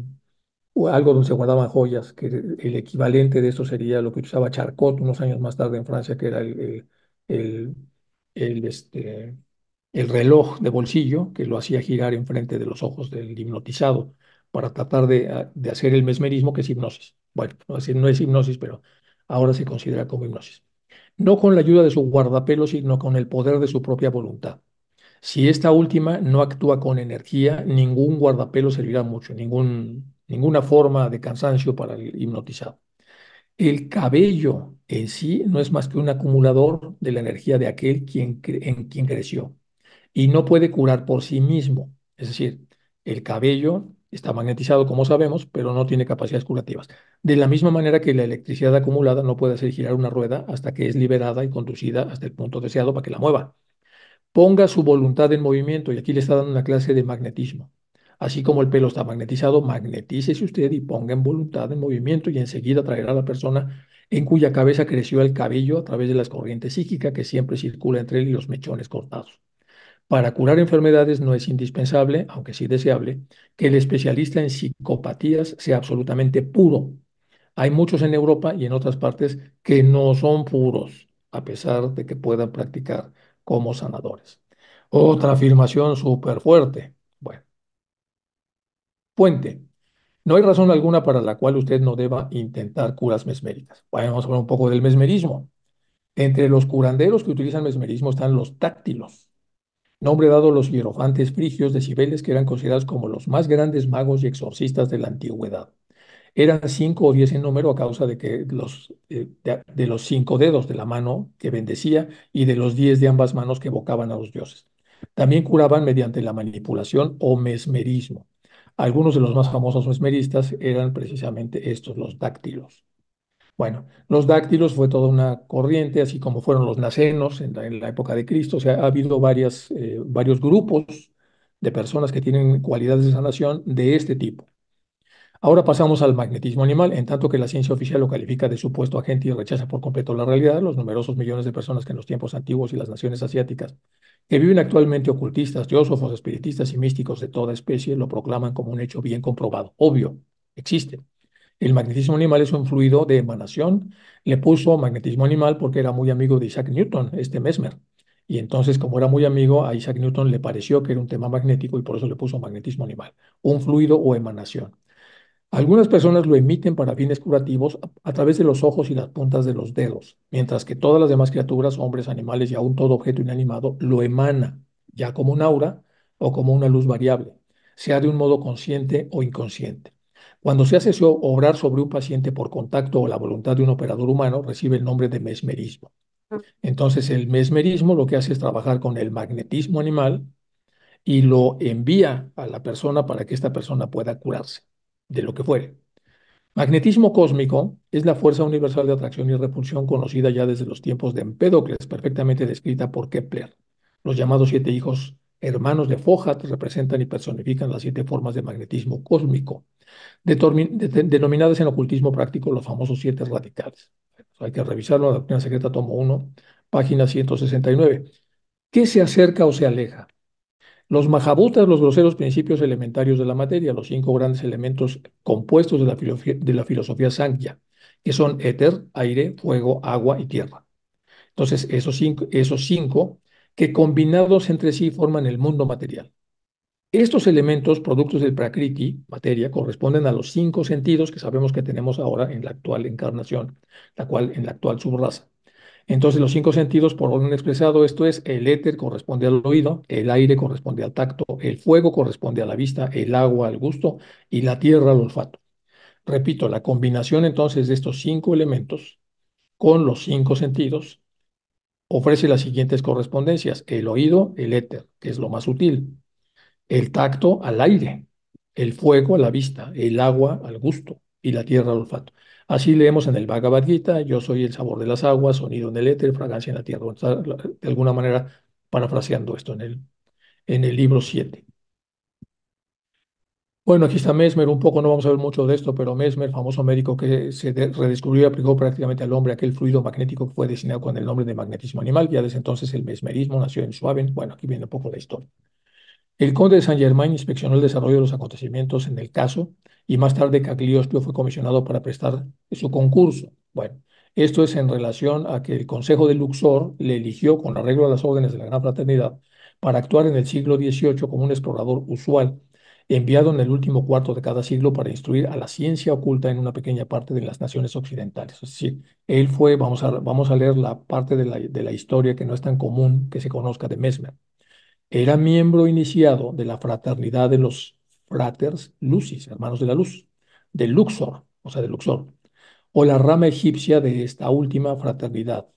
o algo donde se guardaban joyas, que el equivalente de esto sería lo que usaba Charcot unos años más tarde en Francia, que era el, el, este, el reloj de bolsillo que lo hacía girar enfrente de los ojos del hipnotizado para tratar de hacer el mesmerismo, que es hipnosis. Bueno, no es hipnosis, pero ahora se considera como hipnosis. No con la ayuda de su guardapelo, sino con el poder de su propia voluntad. Si esta última no actúa con energía, ningún guardapelo servirá mucho, ninguna forma de cansancio para el hipnotizado. El cabello en sí no es más que un acumulador de la energía de aquel en quien creció y no puede curar por sí mismo. Es decir, el cabello está magnetizado, como sabemos, pero no tiene capacidades curativas. De la misma manera que la electricidad acumulada no puede hacer girar una rueda hasta que es liberada y conducida hasta el punto deseado para que la mueva. Ponga su voluntad en movimiento, y aquí le está dando una clase de magnetismo. Así como el pelo está magnetizado, magnetícese usted y ponga en voluntad en movimiento y enseguida traerá a la persona en cuya cabeza creció el cabello a través de las corrientes psíquicas que siempre circula entre él y los mechones cortados. Para curar enfermedades no es indispensable, aunque sí deseable, que el especialista en psicopatías sea absolutamente puro. Hay muchos en Europa y en otras partes que no son puros, a pesar de que puedan practicar como sanadores. Otra afirmación súper fuerte. Bueno, puente. No hay razón alguna para la cual usted no deba intentar curas mesméricas. Bueno, vamos a hablar un poco del mesmerismo. Entre los curanderos que utilizan mesmerismo están los táctilos, nombre dado a los hierofantes frigios de Cibeles, que eran considerados como los más grandes magos y exorcistas de la antigüedad. Eran 5 o 10 en número a causa de que de los 5 dedos de la mano que bendecía y de los 10 de ambas manos que evocaban a los dioses. También curaban mediante la manipulación o mesmerismo. Algunos de los más famosos mesmeristas eran precisamente estos, los dáctilos. Bueno, los dáctilos fue toda una corriente, así como fueron los nacenos en la época de Cristo. O sea, ha habido varios grupos de personas que tienen cualidades de sanación de este tipo. Ahora pasamos al magnetismo animal. En tanto que la ciencia oficial lo califica de supuesto agente y rechaza por completo la realidad, los numerosos millones de personas que en los tiempos antiguos y las naciones asiáticas que viven actualmente, ocultistas, teósofos, espiritistas y místicos de toda especie, lo proclaman como un hecho bien comprobado. Obvio, existe. El magnetismo animal es un fluido de emanación. Le puso magnetismo animal porque era muy amigo de Isaac Newton, este Mesmer. Y entonces, como era muy amigo, a Isaac Newton le pareció que era un tema magnético y por eso le puso magnetismo animal, un fluido o emanación. Algunas personas lo emiten para fines curativos a través de los ojos y las puntas de los dedos, mientras que todas las demás criaturas, hombres, animales y aún todo objeto inanimado, lo emana, ya como un aura o como una luz variable, sea de un modo consciente o inconsciente. Cuando se hace obrar sobre un paciente por contacto o la voluntad de un operador humano, recibe el nombre de mesmerismo. Entonces, el mesmerismo lo que hace es trabajar con el magnetismo animal y lo envía a la persona para que esta persona pueda curarse de lo que fuere. Magnetismo cósmico es la fuerza universal de atracción y repulsión conocida ya desde los tiempos de Empédocles, perfectamente descrita por Kepler. Los llamados siete hijos hermanos de Fohat representan y personifican las siete formas de magnetismo cósmico, denominadas en ocultismo práctico los famosos siete radicales. Hay que revisarlo, la Doctrina Secreta, tomo 1, página 169. ¿Qué se acerca o se aleja? Los Mahabhutas, los groseros principios elementarios de la materia, los cinco grandes elementos compuestos de la filosofía Sankhya, que son éter, aire, fuego, agua y tierra. Entonces, esos cinco que combinados entre sí forman el mundo material. Estos elementos, productos del Prakriti, materia, corresponden a los cinco sentidos que sabemos que tenemos ahora en la actual encarnación, en la actual subraza. Entonces, los cinco sentidos, por orden expresado, esto es, el éter corresponde al oído, el aire corresponde al tacto, el fuego corresponde a la vista, el agua al gusto y la tierra al olfato. Repito, la combinación entonces de estos cinco elementos con los cinco sentidos ofrece las siguientes correspondencias. El oído, el éter, que es lo más sutil, el tacto al aire, el fuego a la vista, el agua al gusto y la tierra al olfato. Así leemos en el Bhagavad Gita: yo soy el sabor de las aguas, sonido en el éter, fragancia en la tierra. Está, de alguna manera parafraseando esto en el libro 7. Bueno, aquí está Mesmer, un poco no vamos a ver mucho de esto, pero Mesmer, famoso médico que redescubrió y aplicó prácticamente al hombre aquel fluido magnético que fue designado con el nombre de magnetismo animal. Ya desde entonces el mesmerismo nació en Schwaben. Bueno, aquí viene un poco la historia. El conde de Saint-Germain inspeccionó el desarrollo de los acontecimientos en el caso y más tarde Cagliostro fue comisionado para prestar su concurso. Bueno, esto es en relación a que el Consejo de Luxor le eligió con arreglo a las órdenes de la Gran Fraternidad para actuar en el siglo XVIII como un explorador usual, enviado en el último cuarto de cada siglo para instruir a la ciencia oculta en una pequeña parte de las naciones occidentales. Es decir, él fue, vamos a leer la parte de la historia que no es tan común que se conozca de Mesmer. Era miembro iniciado de la fraternidad de los Fraters Lucis, hermanos de la luz, de Luxor, o sea, de Luxor, o la rama egipcia de esta última fraternidad.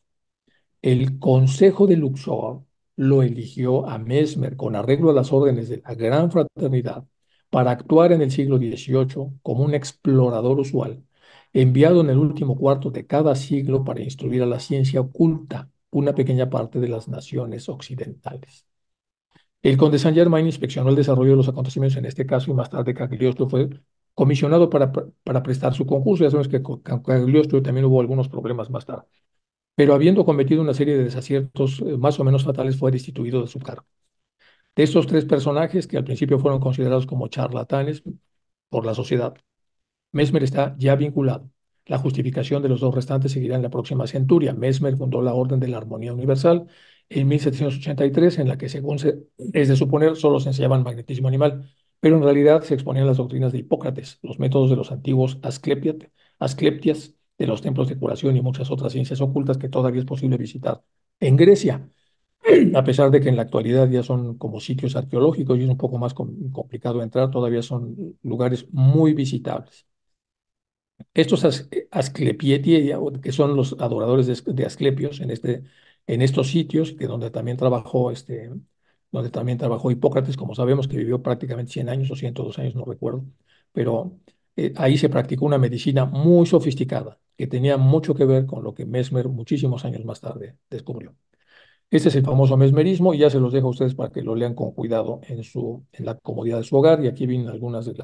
El Consejo de Luxor lo eligió a Mesmer con arreglo a las órdenes de la Gran Fraternidad para actuar en el siglo XVIII como un explorador usual, enviado en el último cuarto de cada siglo para instruir a la ciencia oculta una pequeña parte de las naciones occidentales. El conde Saint-Germain inspeccionó el desarrollo de los acontecimientos en este caso y más tarde Cagliostro fue comisionado para prestar su concurso. Ya sabemos que con Cagliostro también hubo algunos problemas más tarde. Pero habiendo cometido una serie de desaciertos más o menos fatales, fue destituido de su cargo. De estos tres personajes, que al principio fueron considerados como charlatanes por la sociedad, Mesmer está ya vinculado. La justificación de los dos restantes seguirá en la próxima centuria. Mesmer fundó la Orden de la Armonía Universal en 1783, en la que, según es de suponer, solo se enseñaban magnetismo animal, pero en realidad se exponían las doctrinas de Hipócrates, los métodos de los antiguos Asclepias, de los templos de curación y muchas otras ciencias ocultas que todavía es posible visitar en Grecia, a pesar de que en la actualidad ya son como sitios arqueológicos y es un poco más complicado entrar, todavía son lugares muy visitables. Estos Asclepieti, que son los adoradores de Asclepios en estos sitios, donde también trabajó Hipócrates, como sabemos, que vivió prácticamente 100 años o 102 años, no recuerdo, pero ahí se practicó una medicina muy sofisticada, que tenía mucho que ver con lo que Mesmer muchísimos años más tarde descubrió. Este es el famoso mesmerismo y ya se los dejo a ustedes para que lo lean con cuidado en la comodidad de su hogar. Y aquí vienen algunas de las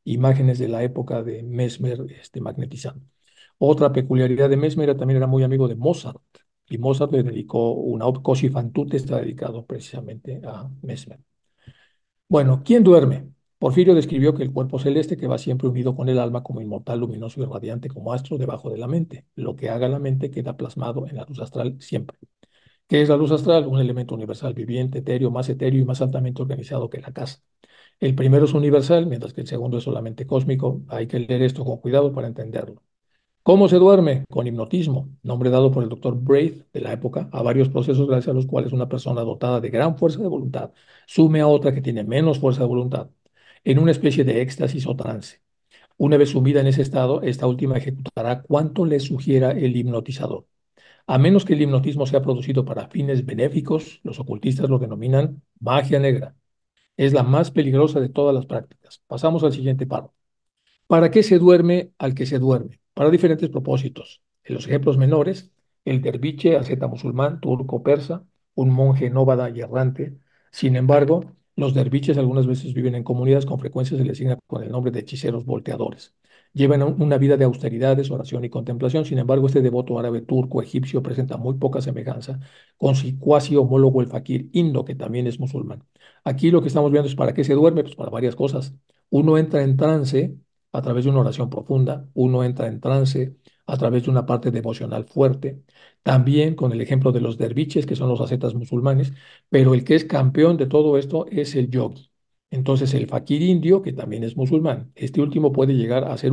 imágenes de la época de Mesmer magnetizando. Otra peculiaridad de Mesmer también era muy amigo de Mozart, y Mozart le dedicó una Così fan tutte, está dedicado precisamente a Mesmer. Bueno, ¿quién duerme? Porfirio describió que el cuerpo celeste que va siempre unido con el alma como inmortal, luminoso y radiante como astro debajo de la mente. Lo que haga la mente queda plasmado en la luz astral siempre. ¿Qué es la luz astral? Un elemento universal viviente, etéreo y más altamente organizado que la casa. El primero es universal, mientras que el segundo es solamente cósmico. Hay que leer esto con cuidado para entenderlo. ¿Cómo se duerme? Con hipnotismo, nombre dado por el doctor Braith de la época a varios procesos gracias a los cuales una persona dotada de gran fuerza de voluntad sume a otra que tiene menos fuerza de voluntad en una especie de éxtasis o trance. Una vez sumida en ese estado, esta última ejecutará cuanto le sugiera el hipnotizador. A menos que el hipnotismo sea producido para fines benéficos, los ocultistas lo denominan magia negra. Es la más peligrosa de todas las prácticas. Pasamos al siguiente párrafo. ¿Para qué se duerme al que se duerme? Para diferentes propósitos. En los ejemplos menores, el derviche, asceta musulmán, turco, persa, un monje nómada y errante. Sin embargo, los derviches algunas veces viven en comunidades, con frecuencia se les asigna con el nombre de hechiceros volteadores. Llevan una vida de austeridades, oración y contemplación. Sin embargo, este devoto árabe, turco, egipcio presenta muy poca semejanza con su cuasi homólogo el fakir indo, que también es musulmán. Aquí lo que estamos viendo es para qué se duerme, pues para varias cosas. Uno entra en trance a través de una oración profunda, uno entra en trance a través de una parte devocional fuerte, también con el ejemplo de los derviches, que son los ascetas musulmanes, pero el que es campeón de todo esto es el yogi. Entonces el fakir indio, que también es musulmán, este último puede llegar a ser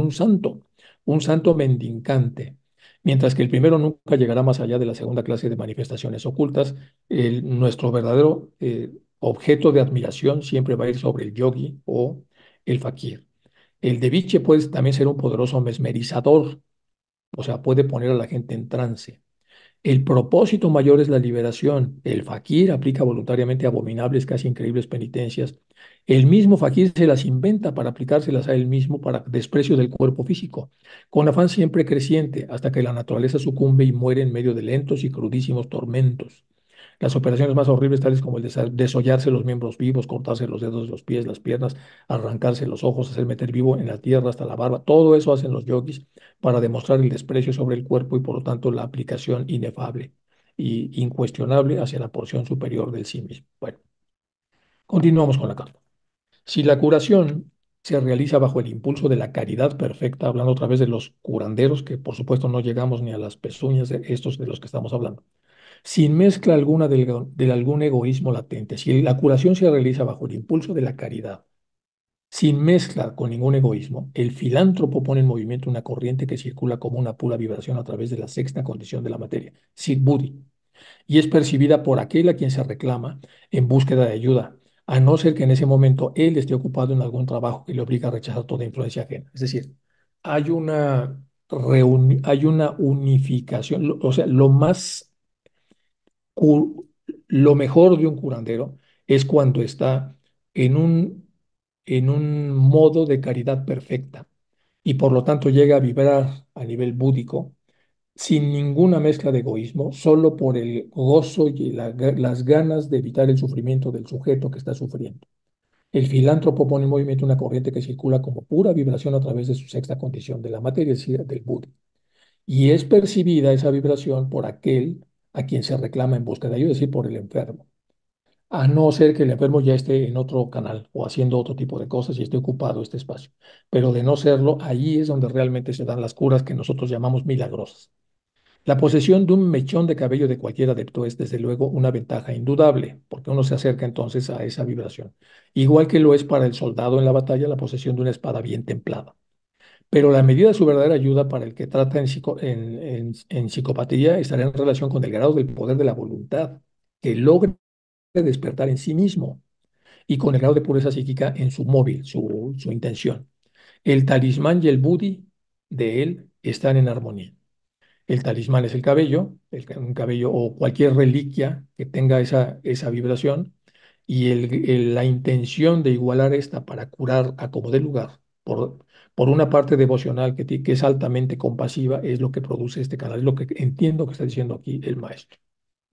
un santo mendicante, mientras que el primero nunca llegará más allá de la segunda clase de manifestaciones ocultas. Nuestro verdadero objeto de admiración siempre va a ir sobre el yogi o el fakir. El de puede también ser un poderoso mesmerizador, o sea, puede poner a la gente en trance. El propósito mayor es la liberación. El fakir aplica voluntariamente abominables, casi increíbles penitencias. El mismo fakir se las inventa para aplicárselas a él mismo para desprecio del cuerpo físico, con afán siempre creciente, hasta que la naturaleza sucumbe y muere en medio de lentos y crudísimos tormentos. Las operaciones más horribles, tales como el desollarse los miembros vivos, cortarse los dedos de los pies, las piernas, arrancarse los ojos, hacer meter vivo en la tierra hasta la barba, todo eso hacen los yogis para demostrar el desprecio sobre el cuerpo y por lo tanto la aplicación inefable y incuestionable hacia la porción superior del sí mismo. Bueno, continuamos con la carta. Si la curación se realiza bajo el impulso de la caridad perfecta, hablando otra vez de los curanderos, que por supuesto no llegamos ni a las pezuñas de estos de los que estamos hablando, sin mezcla alguna de algún egoísmo latente, si la curación se realiza bajo el impulso de la caridad, sin mezcla con ningún egoísmo, el filántropo pone en movimiento una corriente que circula como una pura vibración a través de la sexta condición de la materia, Sid Budi, y es percibida por aquel a quien se reclama en búsqueda de ayuda, a no ser que en ese momento él esté ocupado en algún trabajo que le obliga a rechazar toda influencia ajena. Es decir, hay una unificación, o sea, cu- lo mejor de un curandero es cuando está en en un modo de caridad perfecta y por lo tanto llega a vibrar a nivel búdico sin ninguna mezcla de egoísmo, solo por el gozo y las ganas de evitar el sufrimiento del sujeto que está sufriendo. El filántropo pone en movimiento una corriente que circula como pura vibración a través de su sexta condición de la materia, es decir, del Buda. Y es percibida esa vibración por aquel a quien se reclama en busca de ayuda, es decir, por el enfermo. A no ser que el enfermo ya esté en otro canal o haciendo otro tipo de cosas y esté ocupado este espacio. Pero de no serlo, allí es donde realmente se dan las curas que nosotros llamamos milagrosas. La posesión de un mechón de cabello de cualquier adepto es desde luego una ventaja indudable, porque uno se acerca entonces a esa vibración. Igual que lo es para el soldado en la batalla la posesión de una espada bien templada. Pero la medida de su verdadera ayuda para el que trata en psicopatía estará en relación con el grado del poder de la voluntad, que logre despertar en sí mismo, y con el grado de pureza psíquica en su móvil, su intención. El talismán y el budi de él están en armonía. El talismán es el cabello, un cabello o cualquier reliquia que tenga esa vibración, y la intención de igualar esta para curar a como dé lugar, por una parte devocional que es altamente compasiva, es lo que produce este canal, es lo que entiendo que está diciendo aquí el maestro.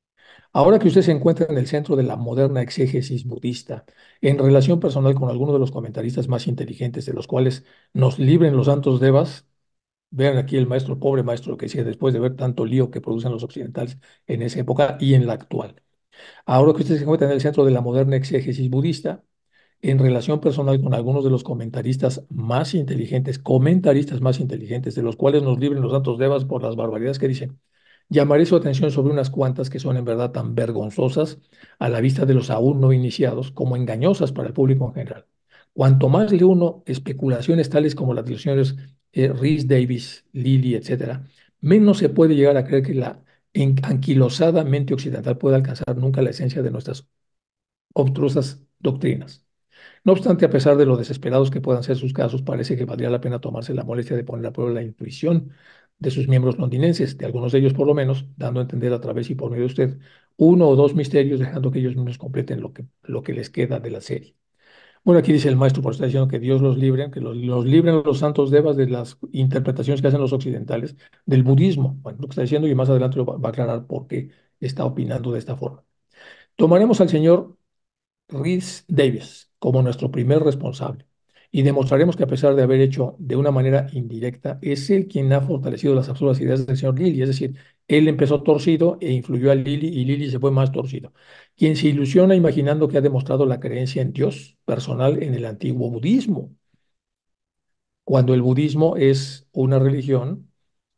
Ahora que usted se encuentra en el centro de la moderna exégesis budista, en relación personal con algunos de los comentaristas más inteligentes, de los cuales nos libren los santos devas, vean aquí el maestro, pobre maestro, que decía después de ver tanto lío que producen los occidentales en esa época y en la actual. Ahora que usted se encuentra en el centro de la moderna exégesis budista, en relación personal con algunos de los comentaristas más inteligentes, de los cuales nos libren los santos devas por las barbaridades que dicen, llamaré su atención sobre unas cuantas que son en verdad tan vergonzosas a la vista de los aún no iniciados como engañosas para el público en general. Cuanto más lee uno especulaciones tales como las de los señores Rhys Davis, Lilly, etcétera, menos se puede llegar a creer que la anquilosada mente occidental pueda alcanzar nunca la esencia de nuestras obtrusas doctrinas. No obstante, a pesar de lo desesperados que puedan ser sus casos, parece que valdría la pena tomarse la molestia de poner a prueba la intuición de sus miembros londinenses, de algunos de ellos por lo menos, dando a entender a través y por medio de usted uno o dos misterios, dejando que ellos mismos completen lo que les queda de la serie. Bueno, aquí dice el maestro, por estar diciendo que Dios los libre, que los libren los santos devas de las interpretaciones que hacen los occidentales del budismo. Bueno, lo que está diciendo y más adelante lo va a aclarar por qué está opinando de esta forma. Tomaremos al señor Rhys Davis como nuestro primer responsable y demostraremos que a pesar de haber hecho de una manera indirecta, es él quien ha fortalecido las absurdas ideas del señor Lilly, es decir, él empezó torcido e influyó a Lilly y Lilly se fue más torcido. Quien se ilusiona imaginando que ha demostrado la creencia en Dios personal en el antiguo budismo, cuando el budismo es una religión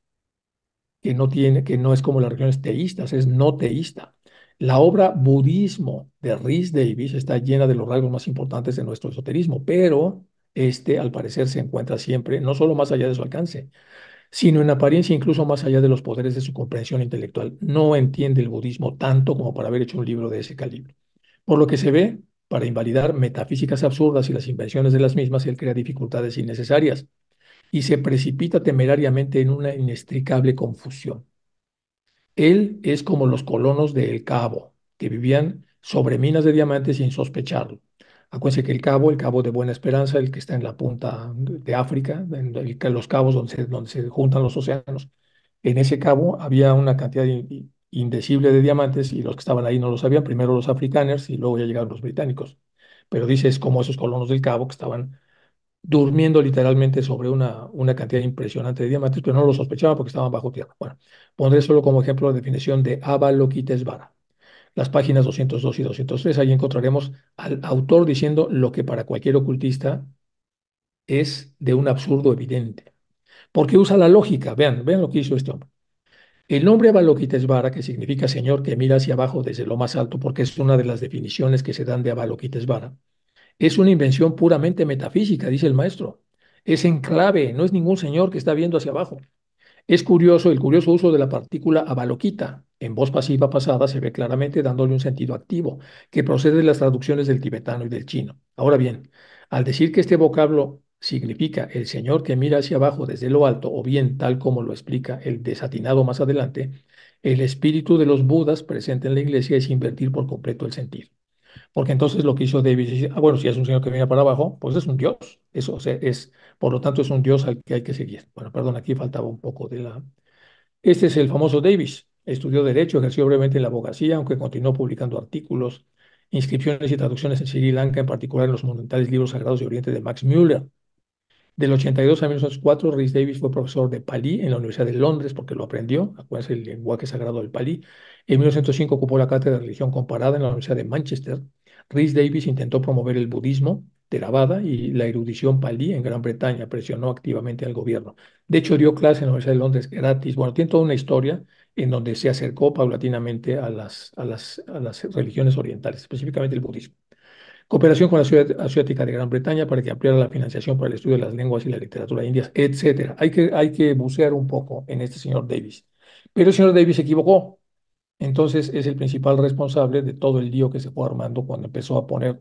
que no es como las religiones teístas, es no teísta. La obra Budismo de Rhys Davis está llena de los rasgos más importantes de nuestro esoterismo, pero este, al parecer, se encuentra siempre, no solo más allá de su alcance, sino en apariencia incluso más allá de los poderes de su comprensión intelectual. No entiende el budismo tanto como para haber hecho un libro de ese calibre. Por lo que se ve, para invalidar metafísicas absurdas y las invenciones de las mismas, él crea dificultades innecesarias y se precipita temerariamente en una inextricable confusión. Él es como los colonos de El Cabo, que vivían sobre minas de diamantes sin sospecharlo. Acuérdense que el Cabo de Buena Esperanza, el que está en la punta de África, los cabos donde se juntan los océanos, en ese cabo había una cantidad indecible de diamantes y los que estaban ahí no lo sabían, primero los afrikaners y luego ya llegaron los británicos. Pero dice, es como esos colonos del Cabo que estaban durmiendo literalmente sobre una cantidad impresionante de diamantes, pero no lo sospechaban porque estaban bajo tierra. Bueno, pondré solo como ejemplo la definición de Avalokitesvara. Las páginas 202 y 203, ahí encontraremos al autor diciendo lo que para cualquier ocultista es de un absurdo evidente. Porque usa la lógica. Vean lo que hizo este hombre. El nombre Avalokitesvara, que significa Señor que mira hacia abajo desde lo más alto, porque es una de las definiciones que se dan de Avalokitesvara, es una invención puramente metafísica, dice el maestro. Es en clave, no es ningún señor que está viendo hacia abajo. Es curioso el curioso uso de la partícula avaloquita. En voz pasiva pasada se ve claramente dándole un sentido activo, que procede de las traducciones del tibetano y del chino. Ahora bien, al decir que este vocablo significa el señor que mira hacia abajo desde lo alto, o bien tal como lo explica el desatinado más adelante, el espíritu de los budas presente en la iglesia es invertir por completo el sentido. Porque entonces lo que hizo David es decir, bueno, si es un señor que viene para abajo, pues es un dios. Eso, o sea, por lo tanto, es un dios al que hay que seguir. Bueno, perdón, aquí faltaba un poco de la... Este es el famoso Davis. Estudió Derecho, ejerció brevemente en la abogacía, aunque continuó publicando artículos, inscripciones y traducciones en Sri Lanka, en particular en los monumentales libros sagrados de Oriente de Max Müller. Del 82 a 1904, Rhys Davis fue profesor de Palí en la Universidad de Londres porque lo aprendió, acuérdense el lenguaje sagrado del Palí. En 1905 ocupó la cátedra de religión comparada en la Universidad de Manchester. Rhys Davis intentó promover el budismo, Theravada y la erudición palí en Gran Bretaña, presionó activamente al gobierno. De hecho, dio clase en la Universidad de Londres gratis. Bueno, tiene toda una historia en donde se acercó paulatinamente a las religiones orientales, específicamente el budismo. Cooperación con la Ciudad Asiática de Gran Bretaña para que ampliara la financiación para el estudio de las lenguas y la literatura indias, etcétera. Hay que bucear un poco en este señor Davis. Pero el señor Davis se equivocó. Entonces es el principal responsable de todo el lío que se fue armando cuando empezó a poner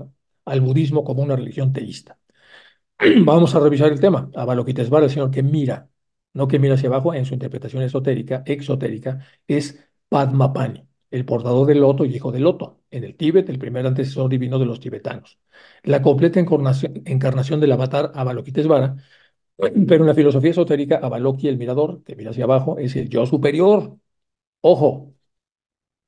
al budismo como una religión teísta. Vamos a revisar el tema. Avalokitesvara, el señor que mira, no que mira hacia abajo, en su interpretación esotérica, exotérica, es Padmapani, el portador del loto y hijo del loto. En el Tíbet, el primer antecesor divino de los tibetanos. La completa encarnación del avatar Avalokitesvara, pero en la filosofía esotérica, Avaloki, el mirador, que mira hacia abajo, es el yo superior. Ojo,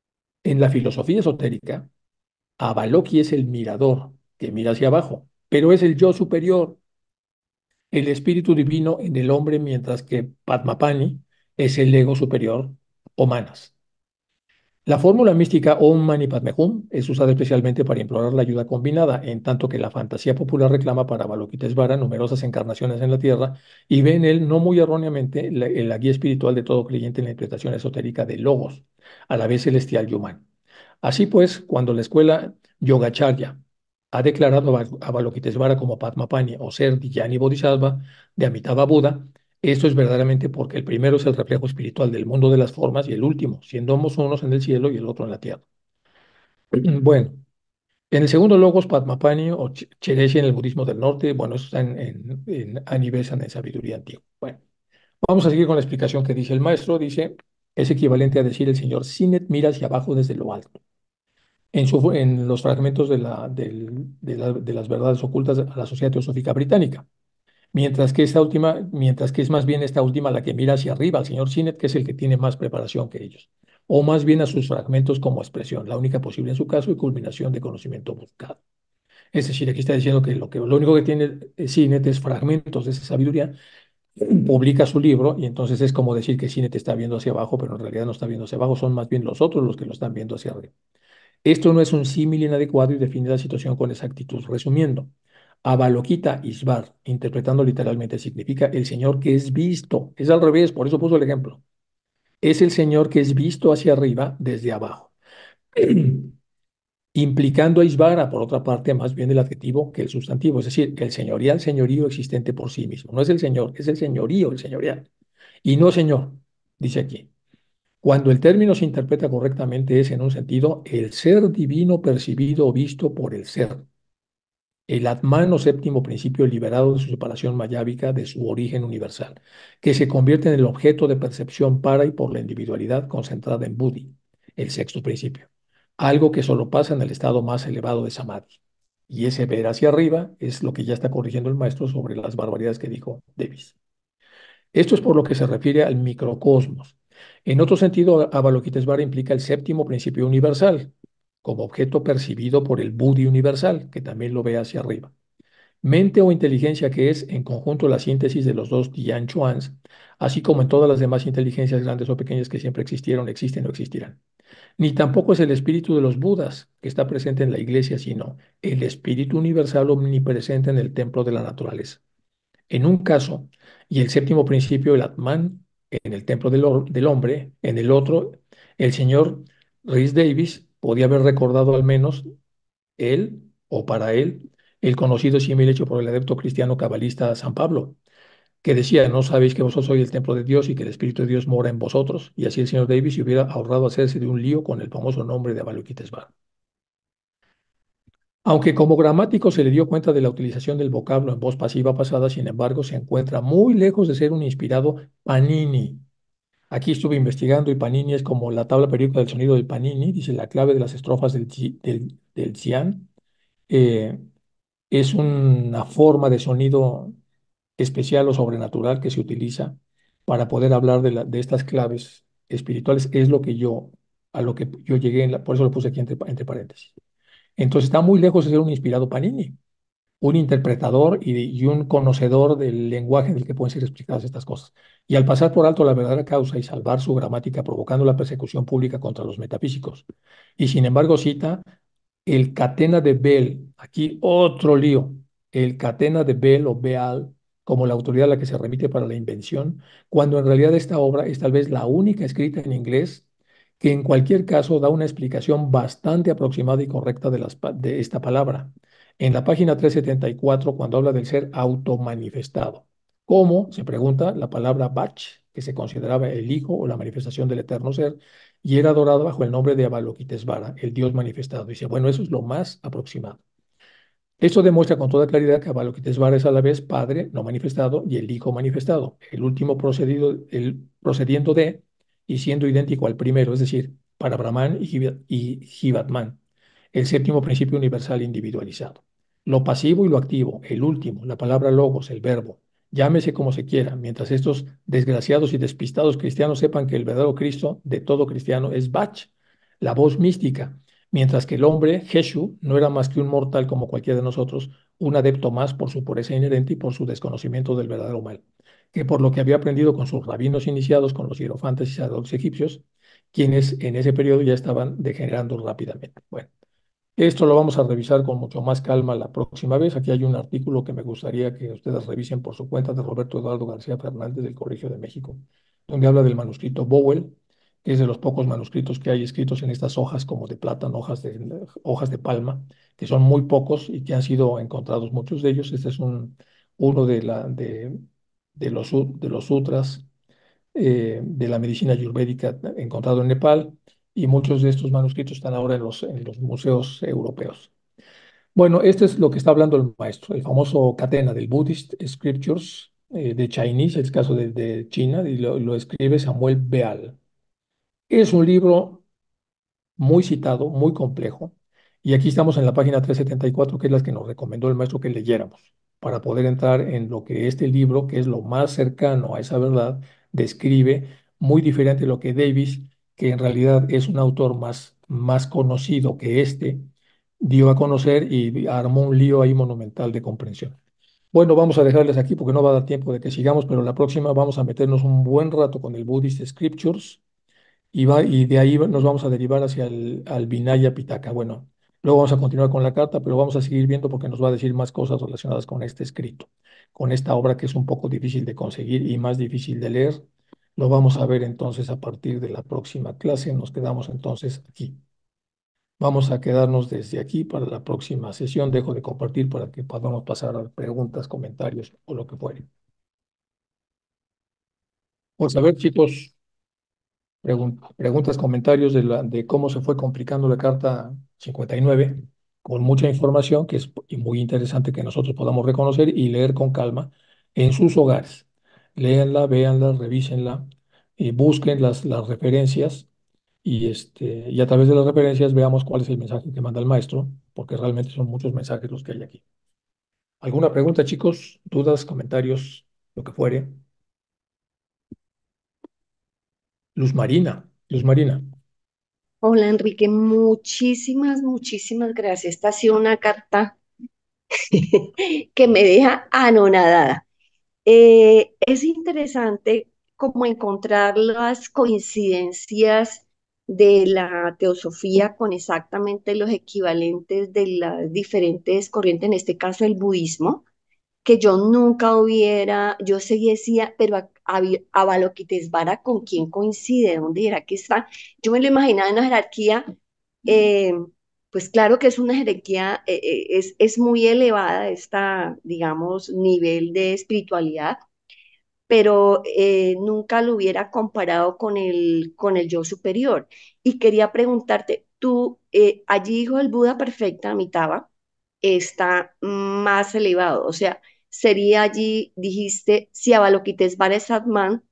En la filosofía esotérica, Avaloki es el mirador que mira hacia abajo, pero es el yo superior, el espíritu divino en el hombre, mientras que Padmapani es el ego superior o manas. La fórmula mística Om Mani Padme Hum es usada especialmente para implorar la ayuda combinada, en tanto que la fantasía popular reclama para Avalokitesvara numerosas encarnaciones en la tierra y ve en él, no muy erróneamente, la guía espiritual de todo creyente en la interpretación esotérica de Logos, a la vez celestial y humano. Así pues, cuando la escuela Yogacharya ha declarado a Avalokitesvara como Padmapani o ser Dhyani Bodhisattva de Amitabha Buda, esto es verdaderamente porque el primero es el reflejo espiritual del mundo de las formas y el último, siendo ambos unos en el cielo y el otro en la tierra. Bueno, en el segundo logos, Padmapani o Chereshi en el budismo del norte, bueno, eso está en Anivesan en sabiduría antigua. Bueno, vamos a seguir con la explicación que dice el maestro. Dice, es equivalente a decir el señor Sinet mira hacia abajo desde lo alto. En los fragmentos de las verdades ocultas a la Sociedad Teosófica Británica. Mientras que es más bien esta última la que mira hacia arriba, al señor Sinet, que es el que tiene más preparación que ellos, o más bien a sus fragmentos como expresión, la única posible en su caso y culminación de conocimiento buscado. Es decir, aquí está diciendo que lo único que tiene Sinet es fragmentos de esa sabiduría, publica su libro y entonces es como decir que Sinet está viendo hacia abajo, pero en realidad no está viendo hacia abajo, son más bien los otros los que lo están viendo hacia arriba. Esto no es un símil inadecuado y define la situación con exactitud. Resumiendo, Avalokita Isvar, interpretando literalmente, significa el Señor que es visto. Es al revés, por eso puso el ejemplo. Es el Señor que es visto hacia arriba desde abajo. Implicando a Isvara, por otra parte, más bien el adjetivo que el sustantivo, es decir, el señorial, señorío existente por sí mismo. No es el Señor, es el señorío, el señorial. Y no Señor, dice aquí. Cuando el término se interpreta correctamente es, en un sentido, el ser divino percibido o visto por el ser. El Atman o séptimo principio liberado de su separación mayábica de su origen universal, que se convierte en el objeto de percepción para y por la individualidad concentrada en Buddhi, el sexto principio. Algo que solo pasa en el estado más elevado de Samadhi. Y ese ver hacia arriba es lo que ya está corrigiendo el maestro sobre las barbaridades que dijo Davis. Esto es por lo que se refiere al microcosmos. En otro sentido, Avalokitesvara implica el séptimo principio universal, como objeto percibido por el Buddhi universal, que también lo ve hacia arriba. Mente o inteligencia que es, en conjunto, la síntesis de los dos Dian Chuans, así como en todas las demás inteligencias grandes o pequeñas que siempre existieron, existen o existirán. Ni tampoco es el espíritu de los Budas, que está presente en la iglesia, sino el espíritu universal omnipresente en el templo de la naturaleza en un caso, y el séptimo principio, el Atman, en el templo del hombre, en el otro, el señor Rhys Davis podía haber recordado al menos él, o para él, el conocido símil hecho por el adepto cristiano cabalista San Pablo, que decía, no sabéis que vosotros sois el templo de Dios y que el Espíritu de Dios mora en vosotros, y así el señor Davis se hubiera ahorrado hacerse de un lío con el famoso nombre de Avalokitesvara. Aunque como gramático se le dio cuenta de la utilización del vocablo en voz pasiva pasada, sin embargo, se encuentra muy lejos de ser un inspirado Panini. Aquí estuve investigando y Panini es como la tabla periódica del sonido del Panini, dice la clave de las estrofas del Cian. eh, es una forma de sonido especial o sobrenatural que se utiliza para poder hablar de estas claves espirituales. Es a lo que yo llegué, por eso lo puse aquí entre paréntesis. Entonces está muy lejos de ser un inspirado Panini, un interpretador y un conocedor del lenguaje en el que pueden ser explicadas estas cosas. Y al pasar por alto la verdadera causa y salvar su gramática, provocando la persecución pública contra los metafísicos. Y sin embargo cita el Catena de Bel, aquí otro lío, el Catena de Bel o Beal, como la autoridad a la que se remite para la invención, cuando en realidad esta obra es tal vez la única escrita en inglés que en cualquier caso da una explicación bastante aproximada y correcta de esta palabra. En la página 374, cuando habla del ser automanifestado, ¿cómo? Se pregunta la palabra Bach, que se consideraba el hijo o la manifestación del eterno ser, y era adorado bajo el nombre de Avalokitesvara, el Dios manifestado. Dice, bueno, eso es lo más aproximado. Esto demuestra con toda claridad que Avalokitesvara es a la vez Padre no manifestado y el Hijo manifestado, el último procediendo de y siendo idéntico al primero, es decir, para Brahman y Jivatman, el séptimo principio universal individualizado. Lo pasivo y lo activo, el último, la palabra logos, el verbo, llámese como se quiera, mientras estos desgraciados y despistados cristianos sepan que el verdadero Cristo de todo cristiano es Bach, la voz mística, mientras que el hombre, Jeshu, no era más que un mortal como cualquiera de nosotros, un adepto más por su pureza inherente y por su desconocimiento del verdadero mal, que por lo que había aprendido con sus rabinos iniciados, con los hierofantes y sacerdotes egipcios, quienes en ese periodo ya estaban degenerando rápidamente. Bueno. Esto lo vamos a revisar con mucho más calma la próxima vez. Aquí hay un artículo que me gustaría que ustedes revisen por su cuenta de Roberto Eduardo García Fernández del Colegio de México, donde habla del manuscrito Bowell, que es de los pocos manuscritos que hay escritos en estas hojas como de plátano, hojas de palma, que son muy pocos y que han sido encontrados muchos de ellos. Este es uno de los sutras de la medicina ayurvédica encontrado en Nepal, y muchos de estos manuscritos están ahora en los museos europeos. Bueno, este es lo que está hablando el maestro, el famoso Catena del Buddhist Scriptures de Chinese, es el caso de China, y lo escribe Samuel Beal. Es un libro muy citado, muy complejo. Y aquí estamos en la página 374, que es la que nos recomendó el maestro que leyéramos, para poder entrar en lo que este libro, que es lo más cercano a esa verdad, describe, muy diferente de lo que Davis, que en realidad es un autor más conocido que este, dio a conocer y armó un lío ahí monumental de comprensión. Bueno, vamos a dejarles aquí porque no va a dar tiempo de que sigamos, pero la próxima vamos a meternos un buen rato con el Buddhist Scriptures y de ahí nos vamos a derivar hacia al Vinaya Pitaka. Bueno, luego vamos a continuar con la carta, pero vamos a seguir viendo porque nos va a decir más cosas relacionadas con este escrito, con esta obra que es un poco difícil de conseguir y más difícil de leer. Lo vamos a ver entonces a partir de la próxima clase. Nos quedamos entonces aquí. Vamos a quedarnos desde aquí para la próxima sesión. Dejo de compartir para que podamos pasar a preguntas, comentarios o lo que fuere. Pues a ver, chicos. Preguntas, comentarios de cómo se fue complicando la carta 59, con mucha información que es y muy interesante que nosotros podamos reconocer y leer con calma en sus hogares. Léanla, véanla, revísenla y busquen las referencias y a través de las referencias veamos cuál es el mensaje que manda el maestro, porque realmente son muchos mensajes los que hay aquí. ¿Alguna pregunta, chicos? ¿Dudas, comentarios, lo que fuere? Luz Marina, Luz Marina. Hola Enrique, muchísimas gracias. Esta ha sido una carta que me deja anonadada. Es interesante como encontrar las coincidencias de la teosofía con exactamente los equivalentes de las diferentes corrientes, en este caso el budismo, que yo nunca hubiera, yo seguía decía, pero Avalokitesvara, ¿con quién coincide? ¿Dónde era que está? Yo me lo imaginaba en una jerarquía, eh, pues claro que es una jerarquía, es muy elevada esta, digamos, nivel de espiritualidad, pero nunca lo hubiera comparado con el yo superior. Y quería preguntarte, tú, allí dijo el Buda perfecta, Amitabha, está más elevado, o sea, sería allí, dijiste, si Avalokitesvara es Atman,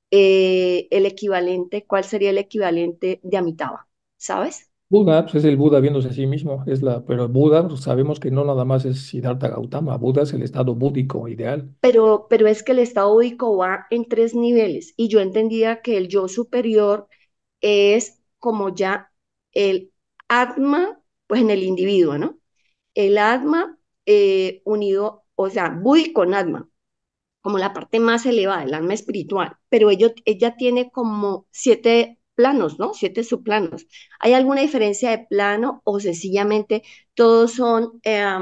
el equivalente, ¿cuál sería el equivalente de Amitabha? ¿Sabes? Buda, pues es el Buda viéndose a sí mismo, pero Buda pues, sabemos que no nada más es Siddhartha Gautama, Buda es el estado búdico ideal. Pero es que el estado údico va en tres niveles y yo entendía que el yo superior es como ya el Atma, pues en el individuo, ¿no? El Atma unido, o sea, Budi con Atma, como la parte más elevada, el alma espiritual, pero ella tiene como siete planos, ¿no? Siete subplanos. ¿Hay alguna diferencia de plano o sencillamente todos son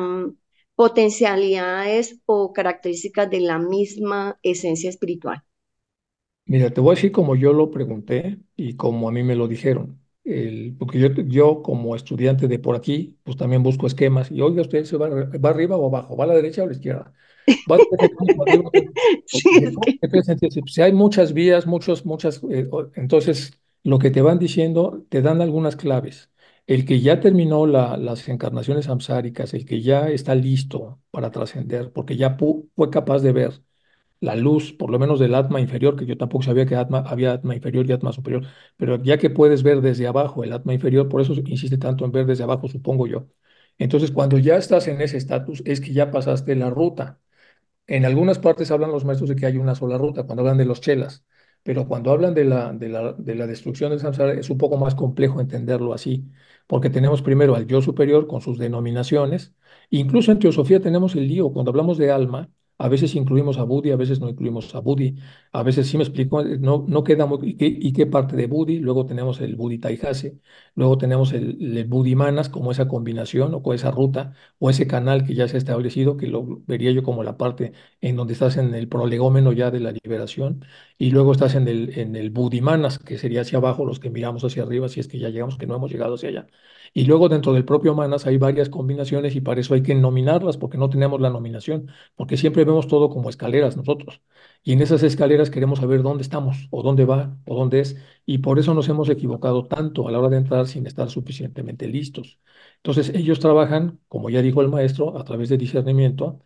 potencialidades o características de la misma esencia espiritual? Mira, te voy a decir como yo lo pregunté y como a mí me lo dijeron. Porque yo como estudiante de por aquí, pues también busco esquemas. Y oiga, usted va arriba o abajo, va a la derecha o a la izquierda. Va a la derecha, para arriba, Sí, es que ¿qué sentido? Si hay muchas vías, entonces lo que te van diciendo, te dan algunas claves. El que ya terminó las encarnaciones samsáricas, el que ya está listo para trascender, porque ya fue capaz de ver la luz, por lo menos del atma inferior, que yo tampoco sabía que había atma inferior y atma superior, pero ya que puedes ver desde abajo el atma inferior, por eso insiste tanto en ver desde abajo, supongo yo. Entonces, cuando ya estás en ese estatus, es que ya pasaste la ruta. En algunas partes hablan los maestros de que hay una sola ruta, cuando hablan de los chelas, pero cuando hablan de la destrucción del samsara es un poco más complejo entenderlo así, porque tenemos primero al yo superior con sus denominaciones. Incluso en teosofía tenemos el lío, cuando hablamos de alma, a veces incluimos a Budi, a veces no incluimos a Budi, a veces sí me explico, no queda muy, ¿y qué parte de Budi? Luego tenemos el Budi Taihase, luego tenemos el Budi Manas como esa combinación o con esa ruta o ese canal que ya se ha establecido, que lo vería yo como la parte en donde estás en el prolegómeno ya de la liberación, y luego estás en el Budimanas, que sería hacia abajo, los que miramos hacia arriba, si es que ya llegamos, que no hemos llegado hacia allá. Y luego dentro del propio Manas hay varias combinaciones y para eso hay que nominarlas, porque no tenemos la nominación, porque siempre vemos todo como escaleras nosotros. Y en esas escaleras queremos saber dónde estamos, o dónde va, o dónde es, y por eso nos hemos equivocado tanto a la hora de entrar sin estar suficientemente listos. Entonces, ellos trabajan, como ya dijo el maestro, a través de discernimiento,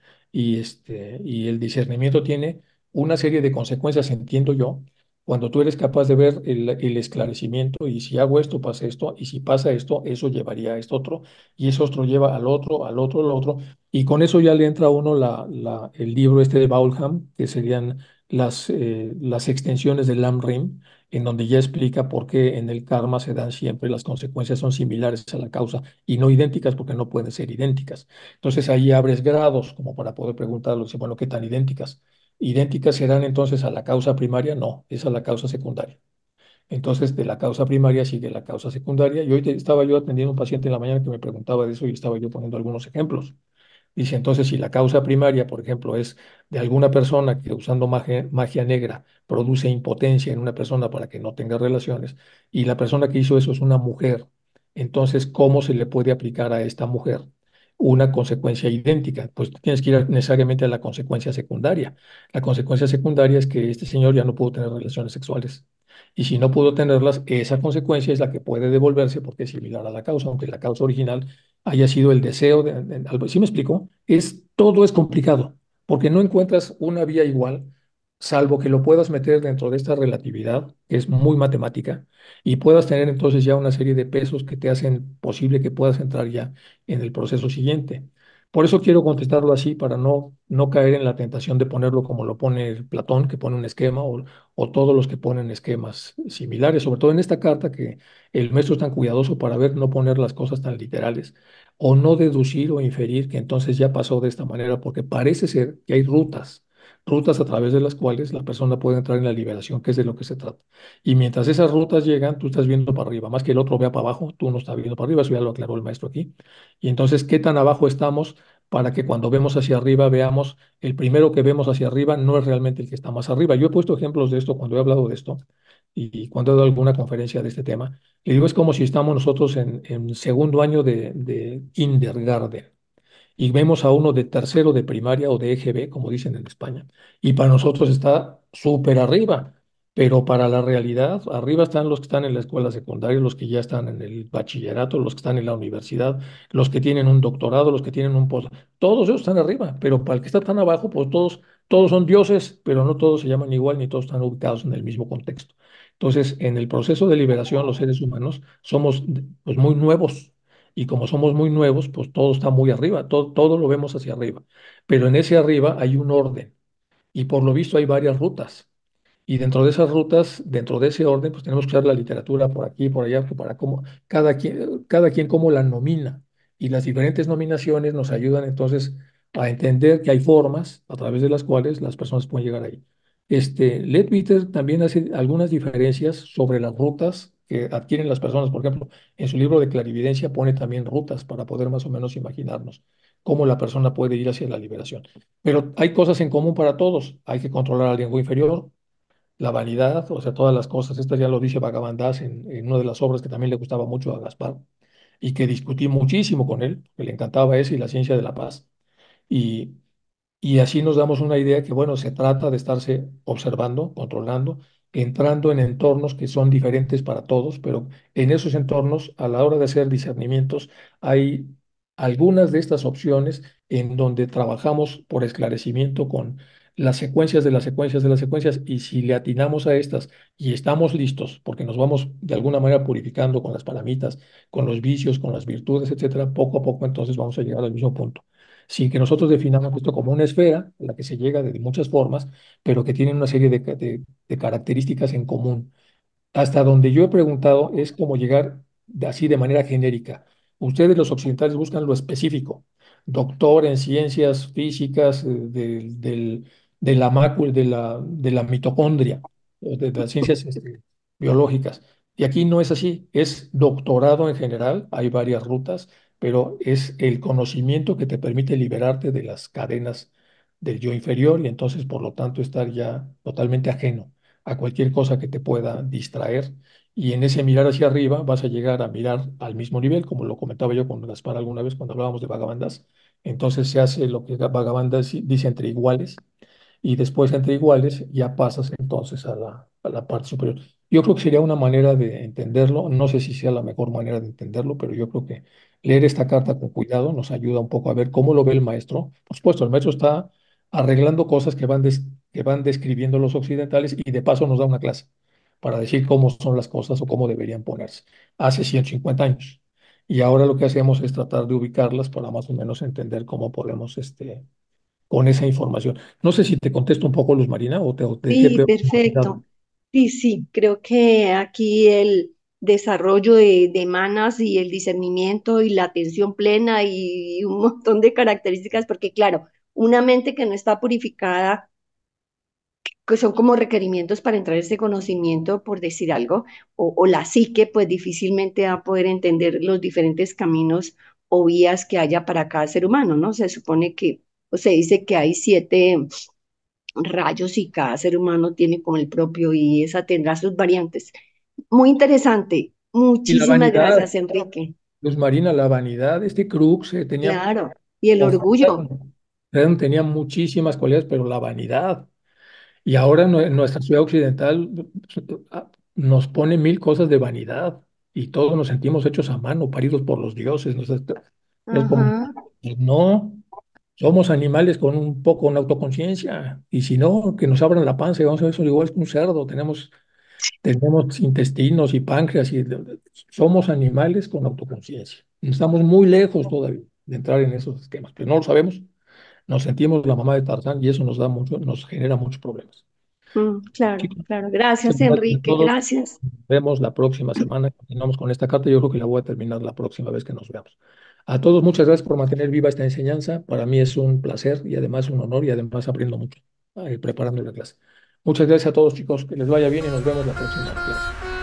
y el discernimiento tiene una serie de consecuencias, entiendo yo, cuando tú eres capaz de ver el esclarecimiento, y si hago esto, pasa esto, y si pasa esto, eso llevaría a esto otro, y eso otro lleva al otro, al otro, al otro, y con eso ya le entra a uno el libro este de Baulham, que serían las extensiones del Lam-Rim, en donde ya explica por qué en el karma se dan siempre, las consecuencias son similares a la causa y no idénticas porque no pueden ser idénticas. Entonces ahí abres grados como para poder preguntarlo, dice, bueno, ¿qué tan idénticas? ¿Idénticas serán entonces a la causa primaria? No, es a la causa secundaria. Entonces, de la causa primaria sigue la causa secundaria. Y hoy estaba yo atendiendo a un paciente en la mañana que me preguntaba de eso y estaba yo poniendo algunos ejemplos. Dice, entonces, si la causa primaria, por ejemplo, es de alguna persona que usando magia negra produce impotencia en una persona para que no tenga relaciones, y la persona que hizo eso es una mujer, entonces, ¿cómo se le puede aplicar a esta mujer una consecuencia idéntica? Pues tienes que ir necesariamente a la consecuencia secundaria. La consecuencia secundaria es que este señor ya no pudo tener relaciones sexuales. Y si no pudo tenerlas, esa consecuencia es la que puede devolverse porque es similar a la causa, aunque la causa original haya sido el deseo de algo. ¿Sí me explico? Todo es complicado, porque no encuentras una vía igual, salvo que lo puedas meter dentro de esta relatividad, que es muy matemática, y puedas tener entonces ya una serie de pesos que te hacen posible que puedas entrar ya en el proceso siguiente. Por eso quiero contestarlo así, para no caer en la tentación de ponerlo como lo pone Platón, que pone un esquema, o todos los que ponen esquemas similares, sobre todo en esta carta, que el maestro es tan cuidadoso para ver no poner las cosas tan literales o no deducir o inferir que entonces ya pasó de esta manera, porque parece ser que hay rutas a través de las cuales la persona puede entrar en la liberación, que es de lo que se trata. Y mientras esas rutas llegan, tú estás viendo para arriba, más que el otro vea para abajo, tú no estás viendo para arriba, eso ya lo aclaró el maestro aquí. Y entonces, ¿qué tan abajo estamos para que cuando vemos hacia arriba veamos, el primero que vemos hacia arriba no es realmente el que está más arriba? Yo he puesto ejemplos de esto cuando he hablado de esto y cuando he dado alguna conferencia de este tema. Le digo, es como si estamos nosotros en segundo año de kindergarten y vemos a uno de tercero de primaria o de EGB, como dicen en España, y para nosotros está súper arriba, pero para la realidad, arriba están los que están en la escuela secundaria, los que ya están en el bachillerato, los que están en la universidad, los que tienen un doctorado, los que tienen un post, todos ellos están arriba, pero para el que está tan abajo, pues todos son dioses, pero no todos se llaman igual ni todos están ubicados en el mismo contexto. Entonces, en el proceso de liberación, los seres humanos somos pues, muy nuevos, y como somos muy nuevos, pues todo está muy arriba, todo lo vemos hacia arriba. Pero en ese arriba hay un orden y por lo visto hay varias rutas. Y dentro de esas rutas, dentro de ese orden, pues tenemos que usar la literatura por aquí y por allá, que para cómo cada quien cómo la nomina. Y las diferentes nominaciones nos ayudan entonces a entender que hay formas a través de las cuales las personas pueden llegar ahí. Leadbeater también hace algunas diferencias sobre las rutas que adquieren las personas. Por ejemplo, en su libro de clarividencia pone también rutas para poder más o menos imaginarnos cómo la persona puede ir hacia la liberación. Pero hay cosas en común para todos. Hay que controlar al lengua inferior, la vanidad, o sea, todas las cosas. Esta ya lo dice Bhagavan Das en una de las obras que también le gustaba mucho a Gaspar y que discutí muchísimo con él, que le encantaba eso y la ciencia de la paz. Y, y así nos damos una idea que, bueno, se trata de estarse observando, controlando, entrando en entornos que son diferentes para todos, pero en esos entornos, a la hora de hacer discernimientos, hay algunas de estas opciones en donde trabajamos por esclarecimiento con las secuencias de las secuencias de las secuencias, y si le atinamos a estas y estamos listos, porque nos vamos de alguna manera purificando con las palamitas, con los vicios, con las virtudes, etcétera, poco a poco entonces vamos a llegar al mismo punto. sin que nosotros definamos esto como una esfera a la que se llega de muchas formas, pero que tienen una serie de características en común. Hasta donde yo he preguntado es como llegar así de manera genérica. Ustedes los occidentales buscan lo específico. Doctor en ciencias físicas de la mácula, de la mitocondria, o de las ciencias biológicas. Y aquí no es así, es doctorado en general, hay varias rutas, pero es el conocimiento que te permite liberarte de las cadenas del yo inferior y entonces, por lo tanto, estar ya totalmente ajeno a cualquier cosa que te pueda distraer. Y en ese mirar hacia arriba vas a llegar a mirar al mismo nivel, como lo comentaba yo con Gaspar alguna vez cuando hablábamos de vagabandas. Entonces se hace lo que vagabandas dice entre iguales y después entre iguales ya pasas entonces a la parte superior. Yo creo que sería una manera de entenderlo, no sé si sea la mejor manera de entenderlo, pero yo creo que leer esta carta con cuidado nos ayuda un poco a ver cómo lo ve el maestro. Por supuesto, el maestro está arreglando cosas que van describiendo los occidentales y de paso nos da una clase para decir cómo son las cosas o cómo deberían ponerse hace 150 años. Y ahora lo que hacemos es tratar de ubicarlas para más o menos entender cómo podemos con esa información. No sé si te contesto un poco, Luz Marina, o te dejé Sí, peor. perfecto. Sí, sí, creo que aquí el desarrollo de manas y el discernimiento y la atención plena y un montón de características, porque claro, una mente que no está purificada, que son como requerimientos para entrar a ese conocimiento, por decir algo, o la psique, pues difícilmente va a poder entender los diferentes caminos o vías que haya para cada ser humano, ¿no? Se supone que, o se dice que hay 7 rayos y cada ser humano tiene como el propio y esa tendrá sus variantes. Muy interesante. Y la Muchísimas vanidad, gracias, Enrique. Luz Marina, la vanidad, Crux tenía, Claro. Y el orgullo. tenía muchísimas cualidades, pero la vanidad. Y ahora nuestra ciudad occidental nos pone mil cosas de vanidad y todos nos sentimos hechos a mano, paridos por los dioses. Es como, Ajá. no, somos animales con un poco de autoconciencia. Y si no, que nos abran la panza y vamos a ver, eso igual que un cerdo. Tenemos intestinos y páncreas y somos animales con autoconciencia. Estamos muy lejos todavía de entrar en esos esquemas, pero no lo sabemos. Nos sentimos la mamá de Tarzán y eso nos genera muchos problemas. Claro, Chicos, claro. muchas Gracias, gracias a Enrique. todos. Gracias. Nos vemos la próxima semana. Continuamos con esta carta. Yo creo que la voy a terminar la próxima vez que nos veamos. A todos, muchas gracias por mantener viva esta enseñanza. Para mí es un placer y además un honor y además aprendo mucho preparando la clase. Muchas gracias a todos, chicos. Que les vaya bien y nos vemos la próxima clase.